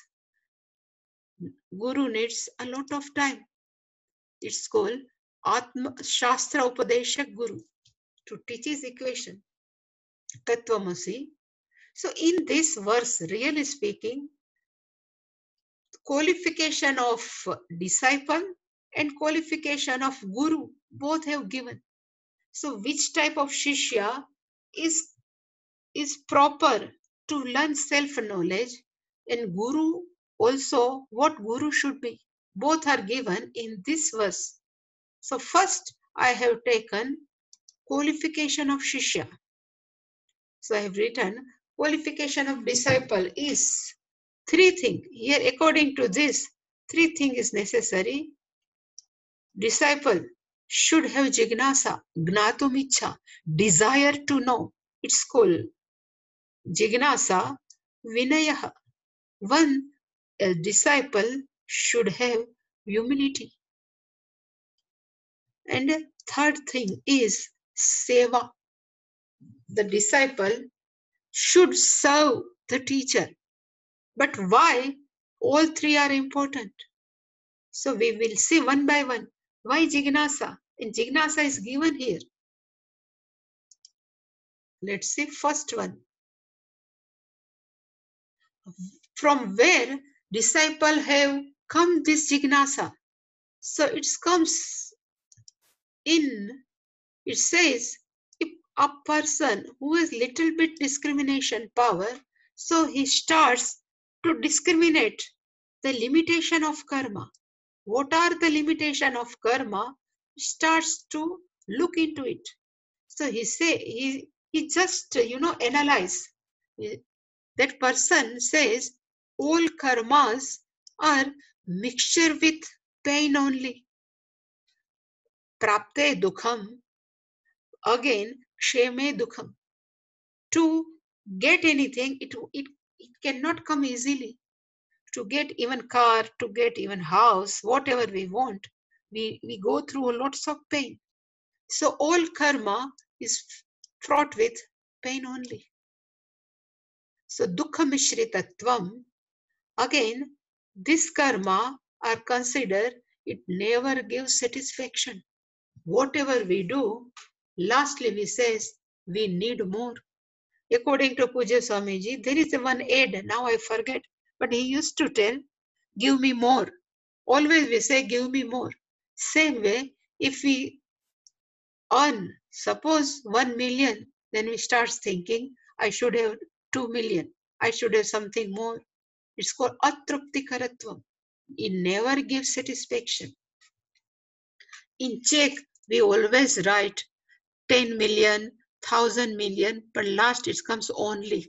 [SPEAKER 1] Guru needs a lot of time. It's called Atma Shastra Upadeshak Guru to teach his equation, Tattvamasi. So in this verse, really speaking, qualification of disciple and qualification of Guru both have given. So which type of Shishya is, is proper to learn self-knowledge, and Guru also what Guru should be. Both are given in this verse. So first I have taken qualification of Shishya. So I have written qualification of disciple is three things. Here according to this, three things is necessary. Disciple should have jignasa, gnatumicha, desire to know. It's called jignasa, vinaya. One, a disciple should have humility. And third thing is seva. The disciple should serve the teacher. But why all three are important? So we will see one by one. Why jignasa? And jignasa is given here. Let's see first one. From where disciple have come this jignasa? So it comes in, it says, if a person who has little bit discrimination power, so he starts to discriminate the limitation of karma. What are the limitation of karma? Starts to look into it. So he say he he just you know analyze. That person says all karmas are mixture with pain only. Prapte dukham, again ksheme dukham. To get anything, it, it, it cannot come easily. To get even car, to get even house, whatever we want, we, we go through lots of pain. So all karma is fraught with pain only. So dukkha mishritatvam, again, this karma are considered, it never gives satisfaction. Whatever we do, lastly we says, we need more. According to Pujya Swamiji, there is a one ad, now I forget, but he used to tell, give me more. Always we say, give me more. Same way, if we earn, suppose one million, then we start thinking, I should have two million. I should have something more. It's called atrupti karatvam. It never gives satisfaction. In check, we always write ten million, thousand million, but last it comes only.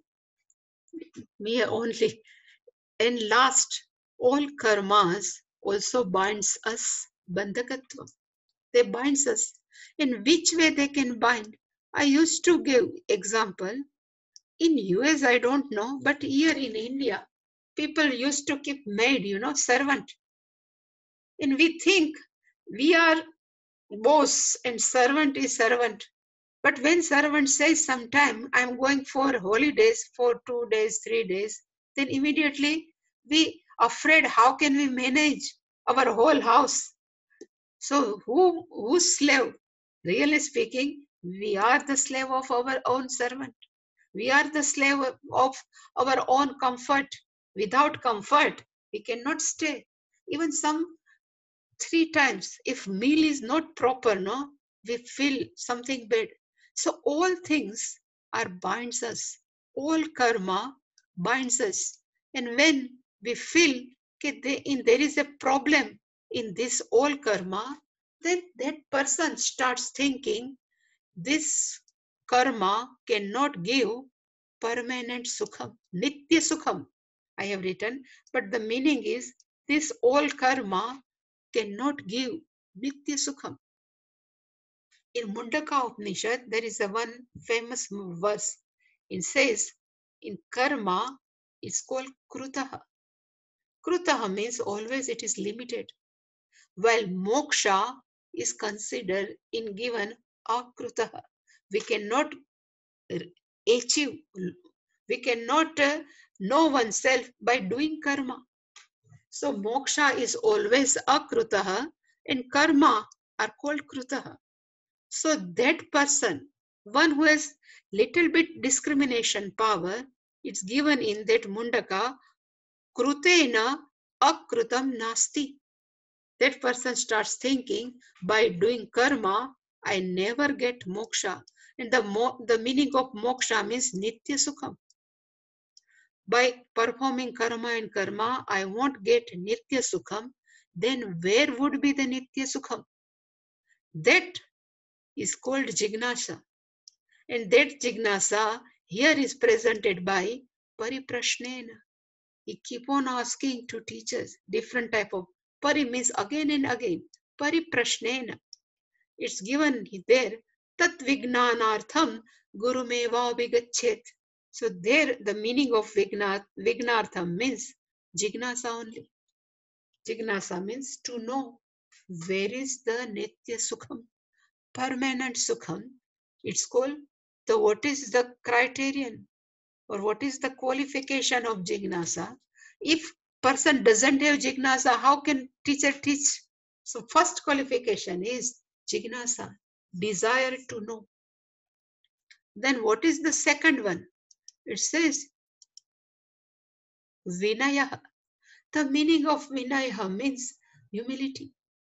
[SPEAKER 1] Mere only. And last, all karmas also binds us, bandhakatvam. They binds us. In which way they can bind? I used to give example. In U S, I don't know, but here in India, people used to keep maid, you know, servant. And we think we are boss and servant is servant. But when servant says sometime I'm going for holidays for two days, three days, then immediately we afraid how can we manage our whole house. So who who's slave? Really speaking, we are the slave of our own servant. We are the slave of our own comfort. Without comfort, we cannot stay. Even some three times, if meal is not proper, no, we feel something bad. So all things are binds us. All karma binds us. And when we feel that there is a problem in this all karma, then that person starts thinking this karma cannot give permanent sukham, nitya sukham. I have written, but the meaning is this all karma cannot give nitya sukham. In Mundaka Upanishad, there is a one famous verse. It says, in karma, it's called krutaha. Krutaha means always it is limited, while moksha is considered in given akrutaha. We cannot achieve, we cannot uh, know oneself by doing karma. So moksha is always akrutaha and karma are called krutaha. So that person, one who has little bit discrimination power, it's given in that mundaka, krutena akrutam nasti. That person starts thinking, by doing karma, I never get moksha. And the, mo the meaning of moksha means nitya sukham. By performing karma and karma, I won't get nitya sukham. Then where would be the nitya sukham? That is called jignasa. And that jignasa here is presented by pariprashnena. He keep on asking to teachers different type of pari means again and again. Pariprashnena. It's given there. Tat vignanartham gurumeva vigachet. So there the meaning of vigna, vignartham means jignasa only. Jignasa means to know where is the nitya sukham, permanent sukham. It's called the what is the criterion or what is the qualification of jignasa. If person doesn't have jignasa, how can teacher teach? So first qualification is jignasa, desire to know. Then what is the second one? It says vinaya. The meaning of vinaya means humility.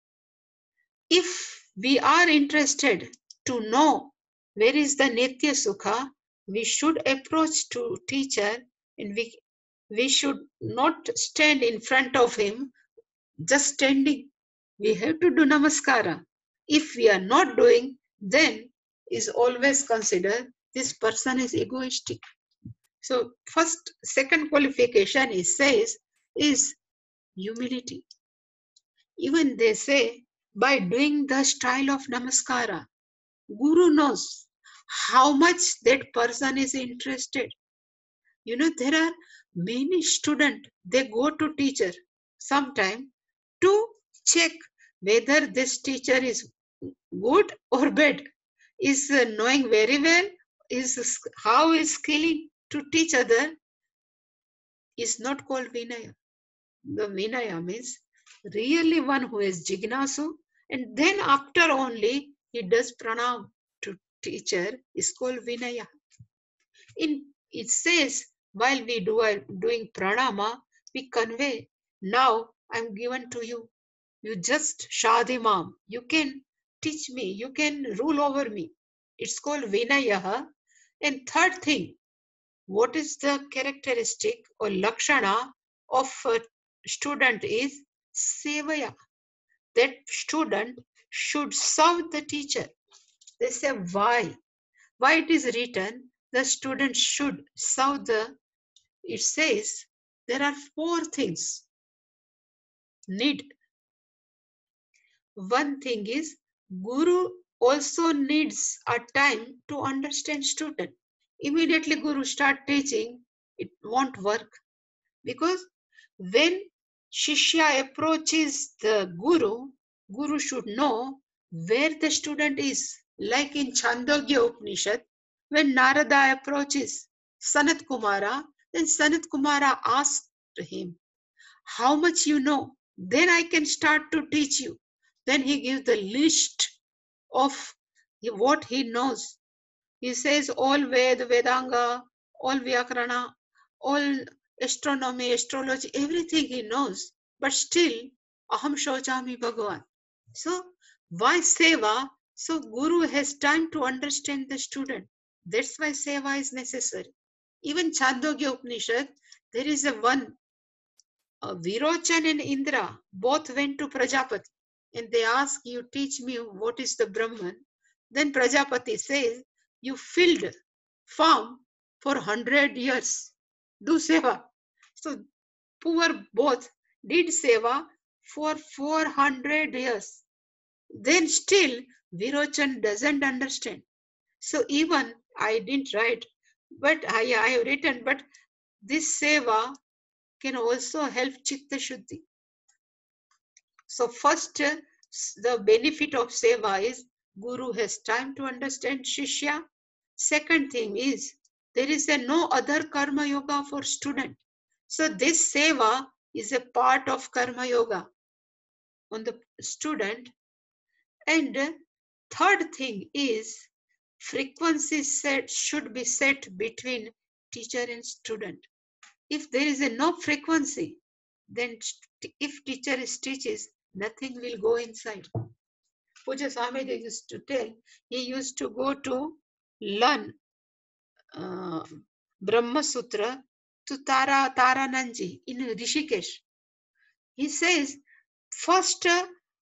[SPEAKER 1] If we are interested to know where is the nitya sukha, we should approach to teacher and we, we should not stand in front of him just standing. We have to do namaskara. If we are not doing, then is always considered this person is egoistic. So first, second qualification is says is humility. Even they say by doing the style of namaskara, Guru knows how much that person is interested. You know, there are many students, they go to teacher sometime to check whether this teacher is good or bad, is uh, knowing very well, is how is skilling to teach other, is not called Vinaya. The Vinaya means really one who is Jignasu, and then after only he does pranam to teacher is called Vinaya. In it says while we do are doing pranama, we convey, now I'm given to you. You just Shadi Mam. You can teach me, you can rule over me. It's called Vinaya. And third thing, what is the characteristic or lakshana of a student is sevaya. That student should serve the teacher. They say why? Why it is written the student should serve the, it says there are four things need. One thing is Guru also needs a time to understand student. Immediately Guru start teaching, it won't work. Because when Shishya approaches the Guru, Guru should know where the student is. Like in Chandogya Upanishad, when Narada approaches Sanat Kumara, then Sanat Kumara asked him, how much you know? Then I can start to teach you. Then he gives the list of what he knows. He says all Ved, Vedanga, all Vyakarana, all astronomy, astrology, everything he knows. But still, Aham Shojami Bhagavan. So, why Seva? So, Guru has time to understand the student. That's why Seva is necessary. Even Chandogya Upanishad, there is a one, uh, Virochan and Indra, both went to Prajapati. And they ask, you teach me what is the Brahman. Then Prajapati says, you filled farm for hundred years. Do seva. So poor both did seva for four hundred years. Then still Virochan doesn't understand. So even I didn't write, but I, I have written, but this seva can also help Chitta Shuddhi. So first, uh, the benefit of seva is Guru has time to understand Shishya. Second thing is, there is a no other karma yoga for student. So this seva is a part of karma yoga on the student. And uh, third thing is, frequency set should be set between teacher and student. If there is a no frequency, then if teacher is teaches, nothing will go inside. Puja Swamiji used to tell, he used to go to learn uh, Brahma Sutra to Tara Tarananji in Rishikesh. He says, first uh,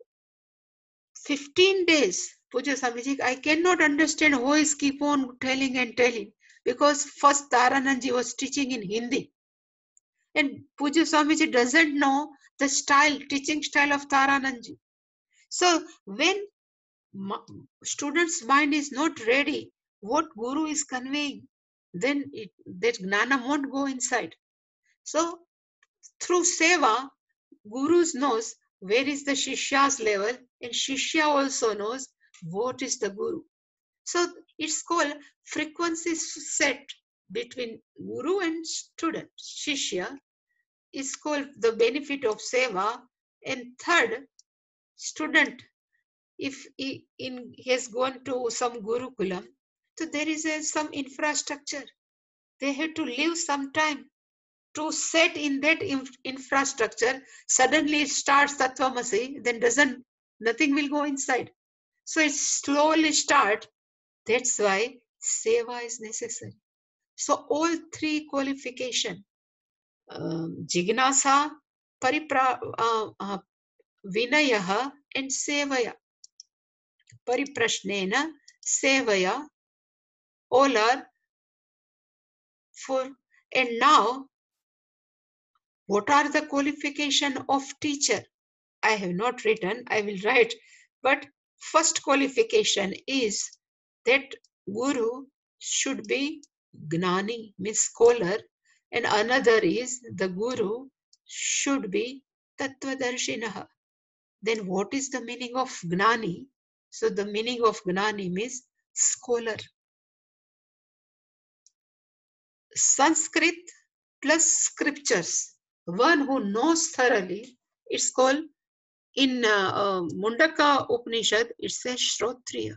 [SPEAKER 1] fifteen days, Puja Swamiji, I cannot understand who is keep on telling and telling, because first Tarananji was teaching in Hindi. And Puja Swamiji doesn't know the style, teaching style of Tarananji. So when student's mind is not ready, what Guru is conveying, then it, that Gnana won't go inside. So through Seva, Guru knows where is the Shishya's level, and Shishya also knows what is the Guru. So it's called frequency set between Guru and student. Shishya is called the benefit of Seva. And third, student, if he, in, he has gone to some Gurukulam, so there is a, some infrastructure. They have to live some time to set in that inf infrastructure. Suddenly it starts Tattvamasi, then doesn't, nothing will go inside. So it slowly start. That's why Seva is necessary. So all three qualification, um, Jignasa, Paripra, uh, uh, Vinaya and Sevaya. Pariprashnena, Sevaya, all are for. And now, what are the qualification of teacher? I have not written, I will write. But first qualification is that Guru should be Gnani, means scholar. And another is the Guru should be Tattvadarshinaha. Then what is the meaning of Gnani? So the meaning of Gnani means scholar. Sanskrit plus scriptures. One who knows thoroughly, it's called, in uh, uh, Mundaka Upanishad, it says Shrotriya.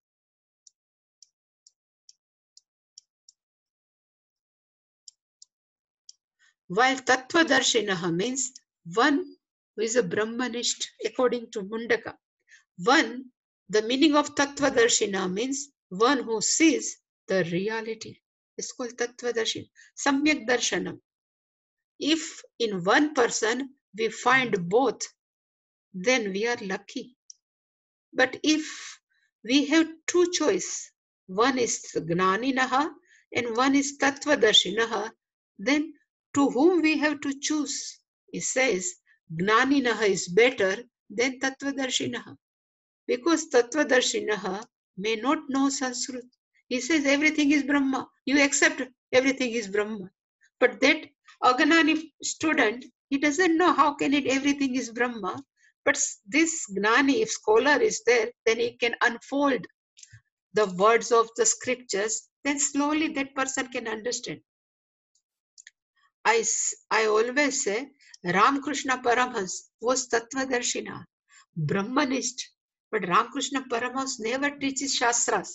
[SPEAKER 1] While Tattvadarshinaha means one who is a Brahmanist according to Mundaka. One, the meaning of Tattvadarshina means one who sees the reality. It's called Tattvadarshina. Samyak Darshanam. If in one person we find both, then we are lucky. But if we have two choice, one is Gnaninaha and one is Tattvadarshinaha, then to whom we have to choose? It says Gnaninaha is better than Tattvadarshinaha, because Tattvadarshinaha may not know Sanskrit. He says everything is Brahma. You accept everything is Brahma. But that Agnani student, he doesn't know how can it everything is Brahma. But this Gnani, if scholar is there, then he can unfold the words of the scriptures, then slowly that person can understand. I, I always say Ramakrishna Paramhans was Tattvadarshina, Brahmanist, but Ramakrishna Paramhans never teaches Shastras.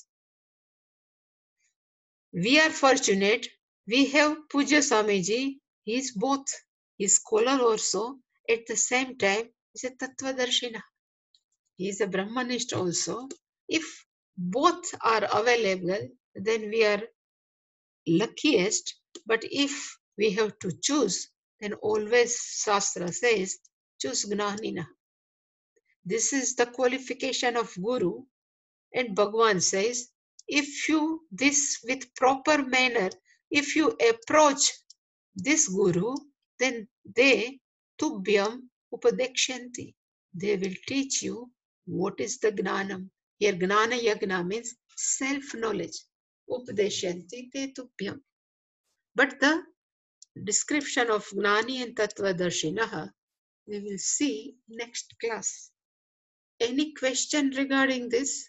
[SPEAKER 1] We are fortunate, we have Puja Swamiji, he is both, he is scholar also, at the same time, he is a Tattvadarshina. He is a Brahmanist also. If both are available, then we are luckiest. But if we have to choose, then always Shastra says, choose Gnanina. This is the qualification of Guru. And Bhagavan says, if you, this with proper manner, if you approach this Guru, then they, Tubhyam Upadekshanti, they will teach you what is the Gnanam, Here Gnana Yagna means self-knowledge. Upadeshyanti te tubhyam. But the description of Gnani and Tattvadarshinaha we will see next class. Any question regarding this?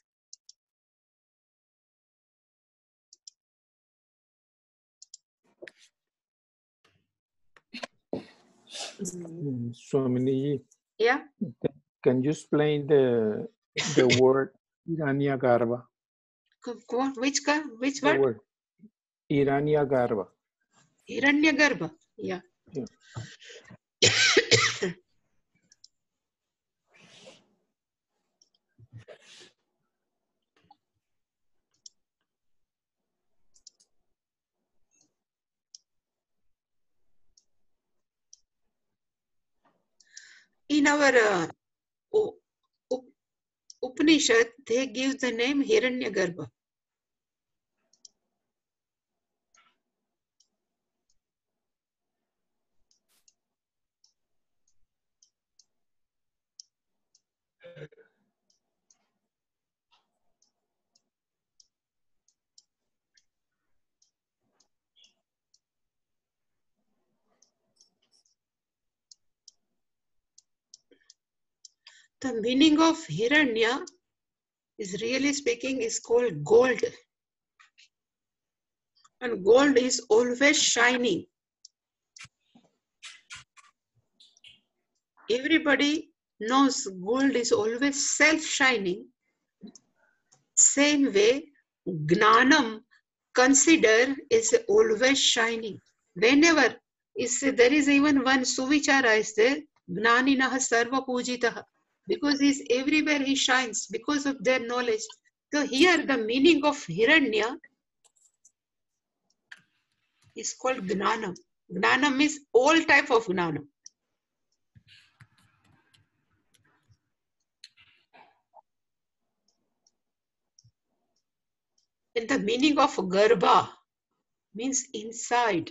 [SPEAKER 2] Mm, Swamini,
[SPEAKER 1] Yeah.
[SPEAKER 2] can you explain the the word Hiranyagarbha?
[SPEAKER 1] Which, which
[SPEAKER 2] The
[SPEAKER 1] word?
[SPEAKER 2] word Hiranyagarbha.
[SPEAKER 1] Hiranyagarbha. Yeah.
[SPEAKER 2] Yeah.
[SPEAKER 1] In our uh, Up Upanishad, they give the name Hiranyagarbha. The meaning of Hiranya is really speaking is called gold. And gold is always shining. Everybody knows gold is always self-shining. Same way, Gnanam, consider, is always shining. Whenever is there is even one Suvichara is there, Gnaninaha Sarva Pujitaha. Because he's everywhere he shines because of their knowledge. So here the meaning of Hiranya is called Gnanam. Gnanam is all type of Gnanam. And the meaning of Garbha means inside.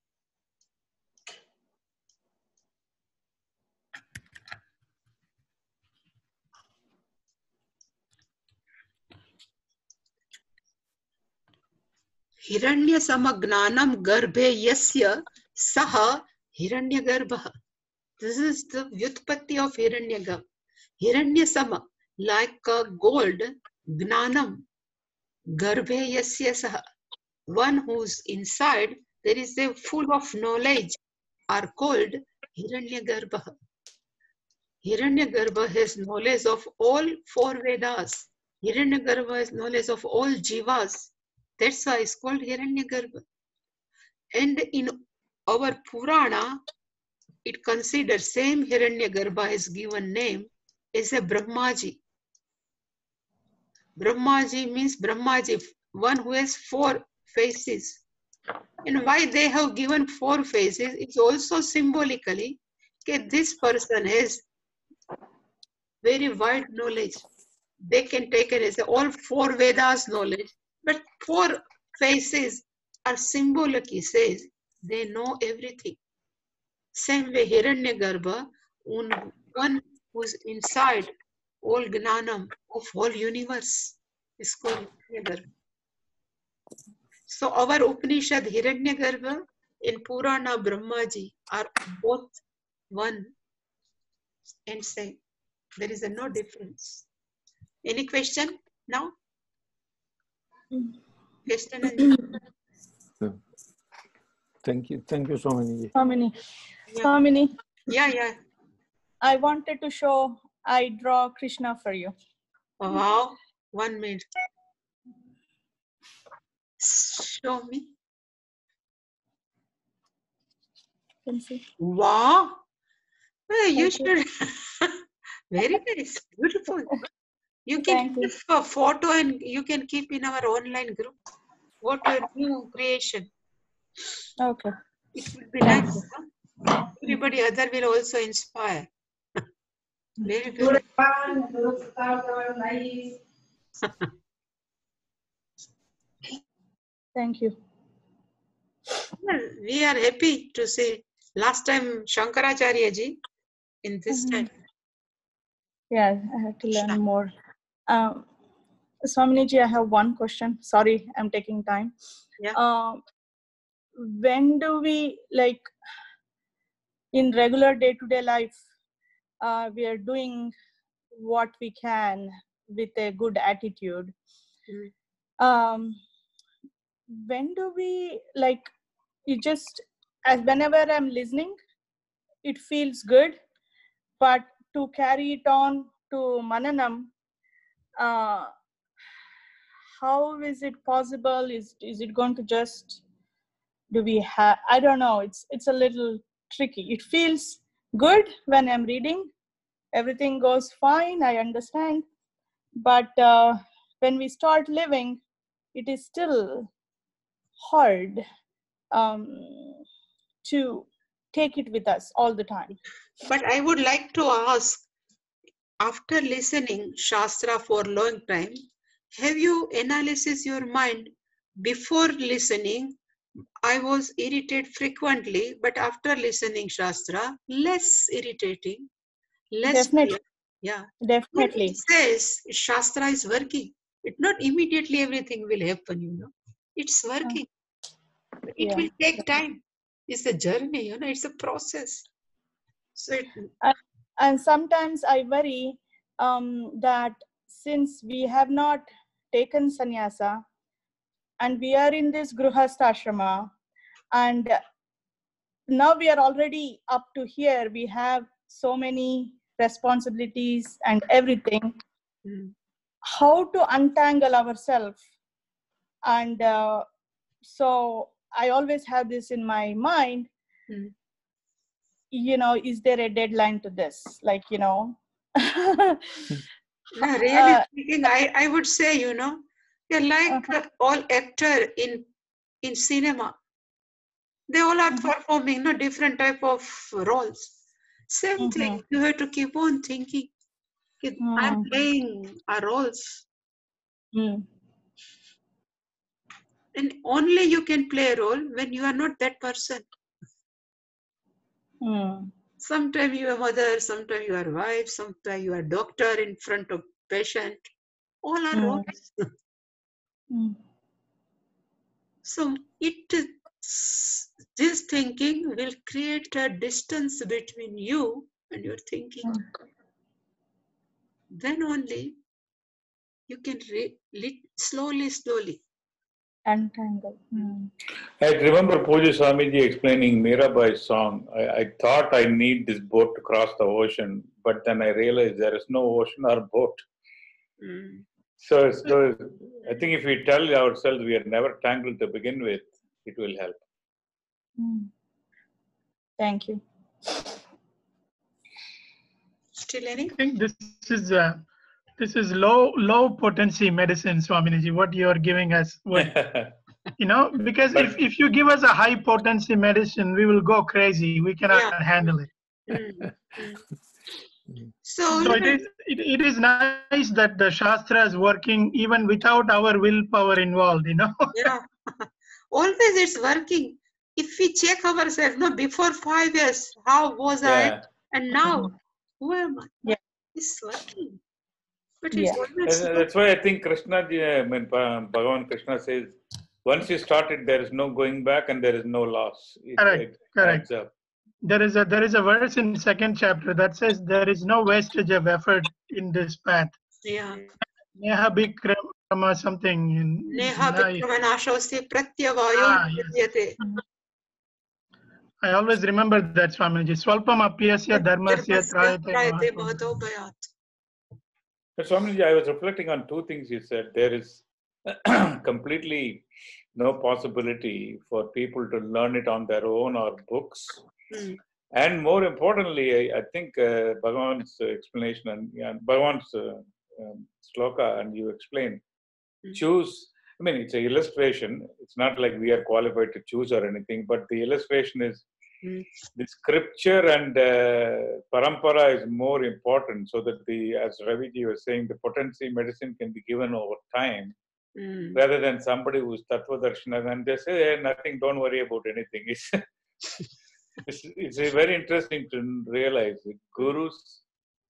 [SPEAKER 1] Hiranya samagnanam garbhe yasya saha hiranyagarbha. This is the vyutpatti of hiranyagarbha. Hiranya sama, like a gold, gnanam, garbhe yasya saha. One who's inside, there is a full of knowledge, are called hiranyagarbha. Hiranyagarbha has knowledge of all four Vedas. Hiranyagarbha has knowledge of all jivas. That's why it's called Hiranyagarbha. And in our Purana, it considers same Hiranyagarbha is given name as a Brahmaji. Brahmaji means Brahmaji, one who has four faces. And why they have given four faces, it's also symbolically that this person has very wide knowledge. They can take it as all four Vedas knowledge, but four faces are symbolically says they know everything. Same way Hiranyagarbha, one who's inside all Gnanam of whole universe is called Hiranyagarbha. So our Upanishad Hiranyagarbha and Purana Brahmaji are both one and same. There is a no difference. Any question now? Question and
[SPEAKER 2] No. Thank you. Thank you, Swamini.
[SPEAKER 5] Swamini.
[SPEAKER 1] yeah.
[SPEAKER 5] Swamini,
[SPEAKER 1] yeah, yeah.
[SPEAKER 5] I wanted to show I draw Krishna for you.
[SPEAKER 1] Wow. One minute. Show me.
[SPEAKER 5] Can see.
[SPEAKER 1] Wow. Hey, you
[SPEAKER 5] Thank you.
[SPEAKER 1] should. Very nice. Beautiful. You can
[SPEAKER 5] Thank you.
[SPEAKER 1] keep a photo and you can keep in our online group. What a new creation.
[SPEAKER 5] Okay.
[SPEAKER 1] It would be
[SPEAKER 5] Thank
[SPEAKER 1] nice.
[SPEAKER 5] you.
[SPEAKER 1] Huh? Everybody other will also inspire. Very beautiful.
[SPEAKER 5] Thank you.
[SPEAKER 1] Well, we are happy to see last time Shankaracharya ji in this
[SPEAKER 5] Mhm.
[SPEAKER 1] time.
[SPEAKER 5] Yeah, I have to learn more. Um, Swaminiji, I have one question. Sorry, I'm taking time.
[SPEAKER 1] Yeah.
[SPEAKER 5] Uh, when do we, like, in regular day-to-day life, uh, we are doing what we can with a good attitude.
[SPEAKER 1] Mm.
[SPEAKER 5] Um, when do we, like, you just, as whenever I'm listening, it feels good, but to carry it on to Mananam, uh, how is it possible? Is is it going to just, do we have, I don't know, it's it's a little tricky. It feels good when I'm reading, everything goes fine, I understand, but uh, when we start living, it is still hard um, to take it with us all the time.
[SPEAKER 1] But I would like to ask, after listening Shastra for a long time, have you analyzed your mind? Before listening, I was irritated frequently, but after listening Shastra, less irritating, less
[SPEAKER 5] Definitely,
[SPEAKER 1] fear. Yeah. When
[SPEAKER 5] definitely.
[SPEAKER 1] it says Shastra is working, it not immediately everything will happen, you know. It's working. But it
[SPEAKER 5] Yeah.
[SPEAKER 1] will take time. It's a journey, you know, it's a process. So it,
[SPEAKER 5] And, and sometimes I worry um, that since we have not taken sannyasa and we are in this grihastha ashrama, and now we are already up to here, we have so many responsibilities and everything,
[SPEAKER 1] mm,
[SPEAKER 5] how to untangle ourselves. And uh, so I always have this in my mind,
[SPEAKER 1] mm.
[SPEAKER 5] you know, is there a deadline to this? Like, you know,
[SPEAKER 1] No, really
[SPEAKER 5] uh,
[SPEAKER 1] speaking, I, I would say, you know, you're like
[SPEAKER 5] uh-huh.
[SPEAKER 1] uh, all actor in in cinema. They all are
[SPEAKER 5] Mhm.
[SPEAKER 1] performing no different type of roles. Same
[SPEAKER 5] Mhm.
[SPEAKER 1] thing. You have to keep on thinking. "Okay, I'm
[SPEAKER 5] Mm.
[SPEAKER 1] playing a roles,
[SPEAKER 5] Mm.
[SPEAKER 1] and only you can play a role when you are not that person.
[SPEAKER 5] Mm.
[SPEAKER 1] Sometimes you are mother, sometimes you are wife, sometimes you are doctor in front of patient. All are
[SPEAKER 5] Mm.
[SPEAKER 1] roles.
[SPEAKER 5] Mm.
[SPEAKER 1] So it this thinking will create a distance between you and your thinking.
[SPEAKER 5] Mm.
[SPEAKER 1] Then only you can re- lit- slowly, slowly.
[SPEAKER 5] Untangle. Mm.
[SPEAKER 3] I remember Pooja Swamiji explaining Mirabai's song. I, I thought I need this boat to cross the ocean, but then I realized there is no ocean or boat.
[SPEAKER 1] Mm.
[SPEAKER 3] So, so I think if we tell ourselves we are never tangled to begin with, it will help.
[SPEAKER 5] Mm. Thank you.
[SPEAKER 1] Still any?
[SPEAKER 6] I think this is uh, this is low low potency medicine, Swaminiji. What you are giving us, what you know, because
[SPEAKER 3] But
[SPEAKER 6] if if you give us a high potency medicine, we will go crazy. We cannot
[SPEAKER 1] Yeah.
[SPEAKER 6] handle it.
[SPEAKER 1] Mm. Mm. So,
[SPEAKER 6] So
[SPEAKER 1] you
[SPEAKER 6] it
[SPEAKER 1] know,
[SPEAKER 6] is it, it is nice that the shastra is working even without our willpower involved. You know.
[SPEAKER 1] yeah, always it's working. If we check ourselves, no, before five years, how was I?
[SPEAKER 3] yeah,
[SPEAKER 1] And now, who am I?
[SPEAKER 5] Yeah.
[SPEAKER 1] It's working. But it's
[SPEAKER 5] Yeah.
[SPEAKER 1] always
[SPEAKER 3] That-
[SPEAKER 1] slow.
[SPEAKER 3] that's why I think Krishna, ji, I mean, Bha- Bhagavan Krishna says, once you start it, there is no going back and there is no loss. It,
[SPEAKER 6] Correct.
[SPEAKER 3] it
[SPEAKER 6] Correct.
[SPEAKER 3] adds up.
[SPEAKER 6] There is a there is a verse in second chapter that says there is no wastage of effort in this path.
[SPEAKER 1] Yeah.
[SPEAKER 6] Neha Bikrama something in
[SPEAKER 1] Neha
[SPEAKER 6] nice.
[SPEAKER 1] Vikramanashasti Pratyavayo
[SPEAKER 6] Ah, yes.
[SPEAKER 1] Vidyate.
[SPEAKER 6] I always remember that, Swamiji. Swalpam apyasya dharmasya
[SPEAKER 1] Dharmasya
[SPEAKER 6] trayate
[SPEAKER 1] Trayate
[SPEAKER 6] mahato.
[SPEAKER 1] Mahato Bhayat.
[SPEAKER 3] But Swamiji, I was reflecting on two things you said. There is completely no possibility for people to learn it on their own or books.
[SPEAKER 1] Mm.
[SPEAKER 3] And more importantly, I, I think uh, Bhagavan's explanation and yeah, Bhagavan's uh, um, sloka, and you explain,
[SPEAKER 1] Mm.
[SPEAKER 3] choose. I mean, it's an illustration. It's not like we are qualified to choose or anything, but the illustration is
[SPEAKER 1] Mm.
[SPEAKER 3] the scripture and uh, parampara is more important, so that the, as Raviji was saying, the potency medicine can be given over time,
[SPEAKER 1] Mm.
[SPEAKER 3] rather than somebody who's tattva darshana and they say, hey, nothing, don't worry about anything. It's, it's, it's very interesting to realize that gurus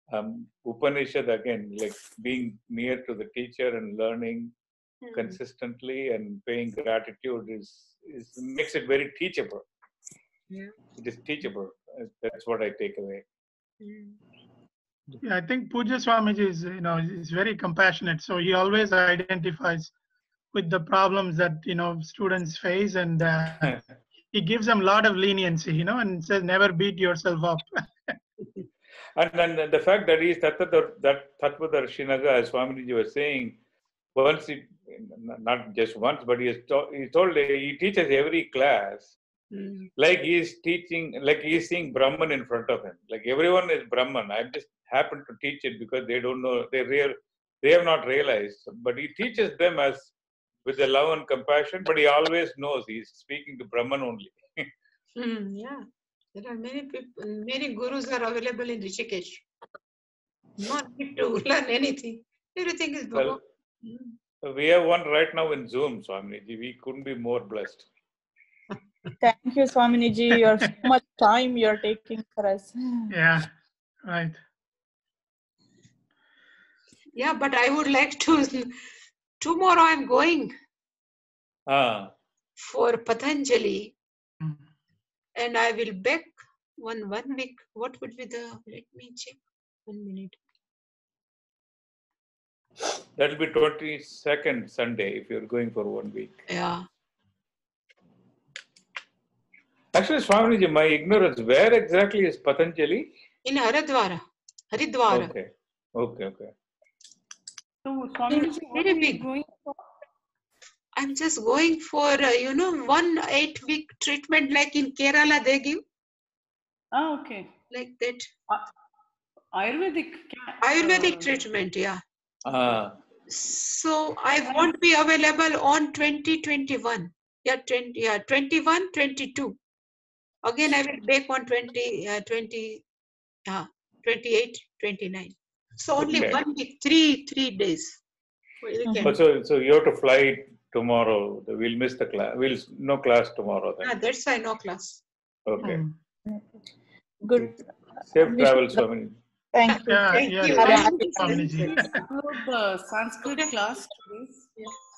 [SPEAKER 3] um, Upanishad again, like being near to the teacher and learning
[SPEAKER 1] Mm.
[SPEAKER 3] consistently and paying gratitude is, is makes it very teachable.
[SPEAKER 1] Yeah.
[SPEAKER 3] It is teachable. Uh, That's what I take away.
[SPEAKER 1] Mm.
[SPEAKER 6] Yeah, I think Puja Swamiji is, you know, is very compassionate. So he always identifies with the problems that, you know, students face, and uh, he gives them a lot of leniency, you know, and says never beat yourself up.
[SPEAKER 3] And then the fact that he is Tattva, that Tattvadarshinaga, as Swamiji was saying, once he, not just once, but he, has to, he told, he teaches every class,
[SPEAKER 1] Mm.
[SPEAKER 3] like he is teaching, like he is seeing Brahman in front of him. Like everyone is Brahman. I just happen to teach it because they don't know, they real, they have not realized. But he teaches them as with the love and compassion, but he always knows he is speaking to Brahman only.
[SPEAKER 1] Mm, yeah, there are many people, many gurus are available in Rishikesh. Not need to learn anything. Everything is Bhagavan.
[SPEAKER 3] Well,
[SPEAKER 1] Mm.
[SPEAKER 3] we have one right now in Zoom, Swamiji. We couldn't be more blessed.
[SPEAKER 5] Thank you, Swaminiji. Your so much time you're taking for us.
[SPEAKER 6] Yeah, right.
[SPEAKER 1] Yeah, but I would like to. Tomorrow I'm going
[SPEAKER 3] Ah,
[SPEAKER 1] for Patanjali,
[SPEAKER 6] Mm.
[SPEAKER 1] and I will back one one week. What would be the? Let me check. One minute.
[SPEAKER 3] that will be twenty-second Sunday if you're going for one week.
[SPEAKER 1] Yeah.
[SPEAKER 3] Actually, Swamiji, my ignorance, where exactly is Patanjali?
[SPEAKER 1] In Haridwara. Haridwara.
[SPEAKER 3] Okay, okay, okay.
[SPEAKER 5] So, Swaminiji, what
[SPEAKER 1] Very
[SPEAKER 5] are you
[SPEAKER 1] big.
[SPEAKER 5] going for?
[SPEAKER 1] I'm just going for uh, you know one eight week treatment like in Kerala they give
[SPEAKER 5] Ah, okay.
[SPEAKER 1] like that
[SPEAKER 5] Ayurvedic.
[SPEAKER 1] Ayurvedic treatment. Yeah.
[SPEAKER 3] Ah,
[SPEAKER 1] So I won't be available on twenty twenty-one. Yeah, twenty. Yeah, twenty-one, twenty-two. Again, I will back on twenty, uh, twenty, uh, twenty-eight, twenty-nine. So only
[SPEAKER 3] Okay.
[SPEAKER 1] one week, three, three days. We can-
[SPEAKER 3] oh, so, so you have to fly tomorrow. We'll miss the class. We'll no class tomorrow then.
[SPEAKER 1] Ah, that's why no class.
[SPEAKER 3] Okay.
[SPEAKER 6] Mm.
[SPEAKER 5] Good.
[SPEAKER 3] Safe
[SPEAKER 5] Wish
[SPEAKER 3] travel,
[SPEAKER 5] you the-
[SPEAKER 3] Swamiji.
[SPEAKER 5] Thank you.
[SPEAKER 6] Yeah,
[SPEAKER 1] Thank
[SPEAKER 6] yeah.
[SPEAKER 1] you.
[SPEAKER 6] Thank
[SPEAKER 1] Thank
[SPEAKER 6] you,
[SPEAKER 1] you.
[SPEAKER 6] Swamiji.
[SPEAKER 7] Upload the Sanskrit
[SPEAKER 1] Okay.
[SPEAKER 7] class, please.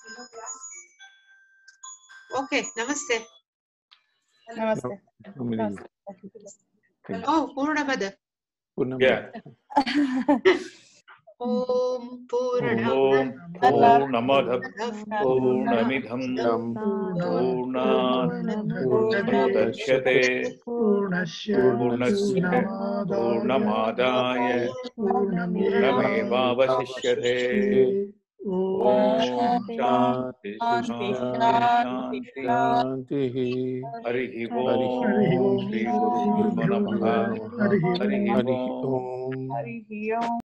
[SPEAKER 1] Okay, namaste.
[SPEAKER 5] Namaste.
[SPEAKER 2] Swamiji.
[SPEAKER 5] Namaste.
[SPEAKER 1] Oh, Purnamada.
[SPEAKER 2] Purnamada.
[SPEAKER 3] Yeah.
[SPEAKER 1] Om Purnamada.
[SPEAKER 3] Om Purnamada Purnamidham Purnat Purnodachyate
[SPEAKER 6] Purnasya
[SPEAKER 3] Purnasya
[SPEAKER 6] Purnamadaya
[SPEAKER 3] Purnamedavasishyate
[SPEAKER 6] Purnamevavasishyate
[SPEAKER 3] Om Shanti
[SPEAKER 2] Shanti,
[SPEAKER 3] Shanti
[SPEAKER 2] Shanti.
[SPEAKER 3] Harihi
[SPEAKER 2] Harihi
[SPEAKER 3] Om Shri Guru Namaha
[SPEAKER 6] Harihi
[SPEAKER 3] Harihi
[SPEAKER 2] Harihi
[SPEAKER 3] Om
[SPEAKER 2] Om.
[SPEAKER 5] Harihi Om.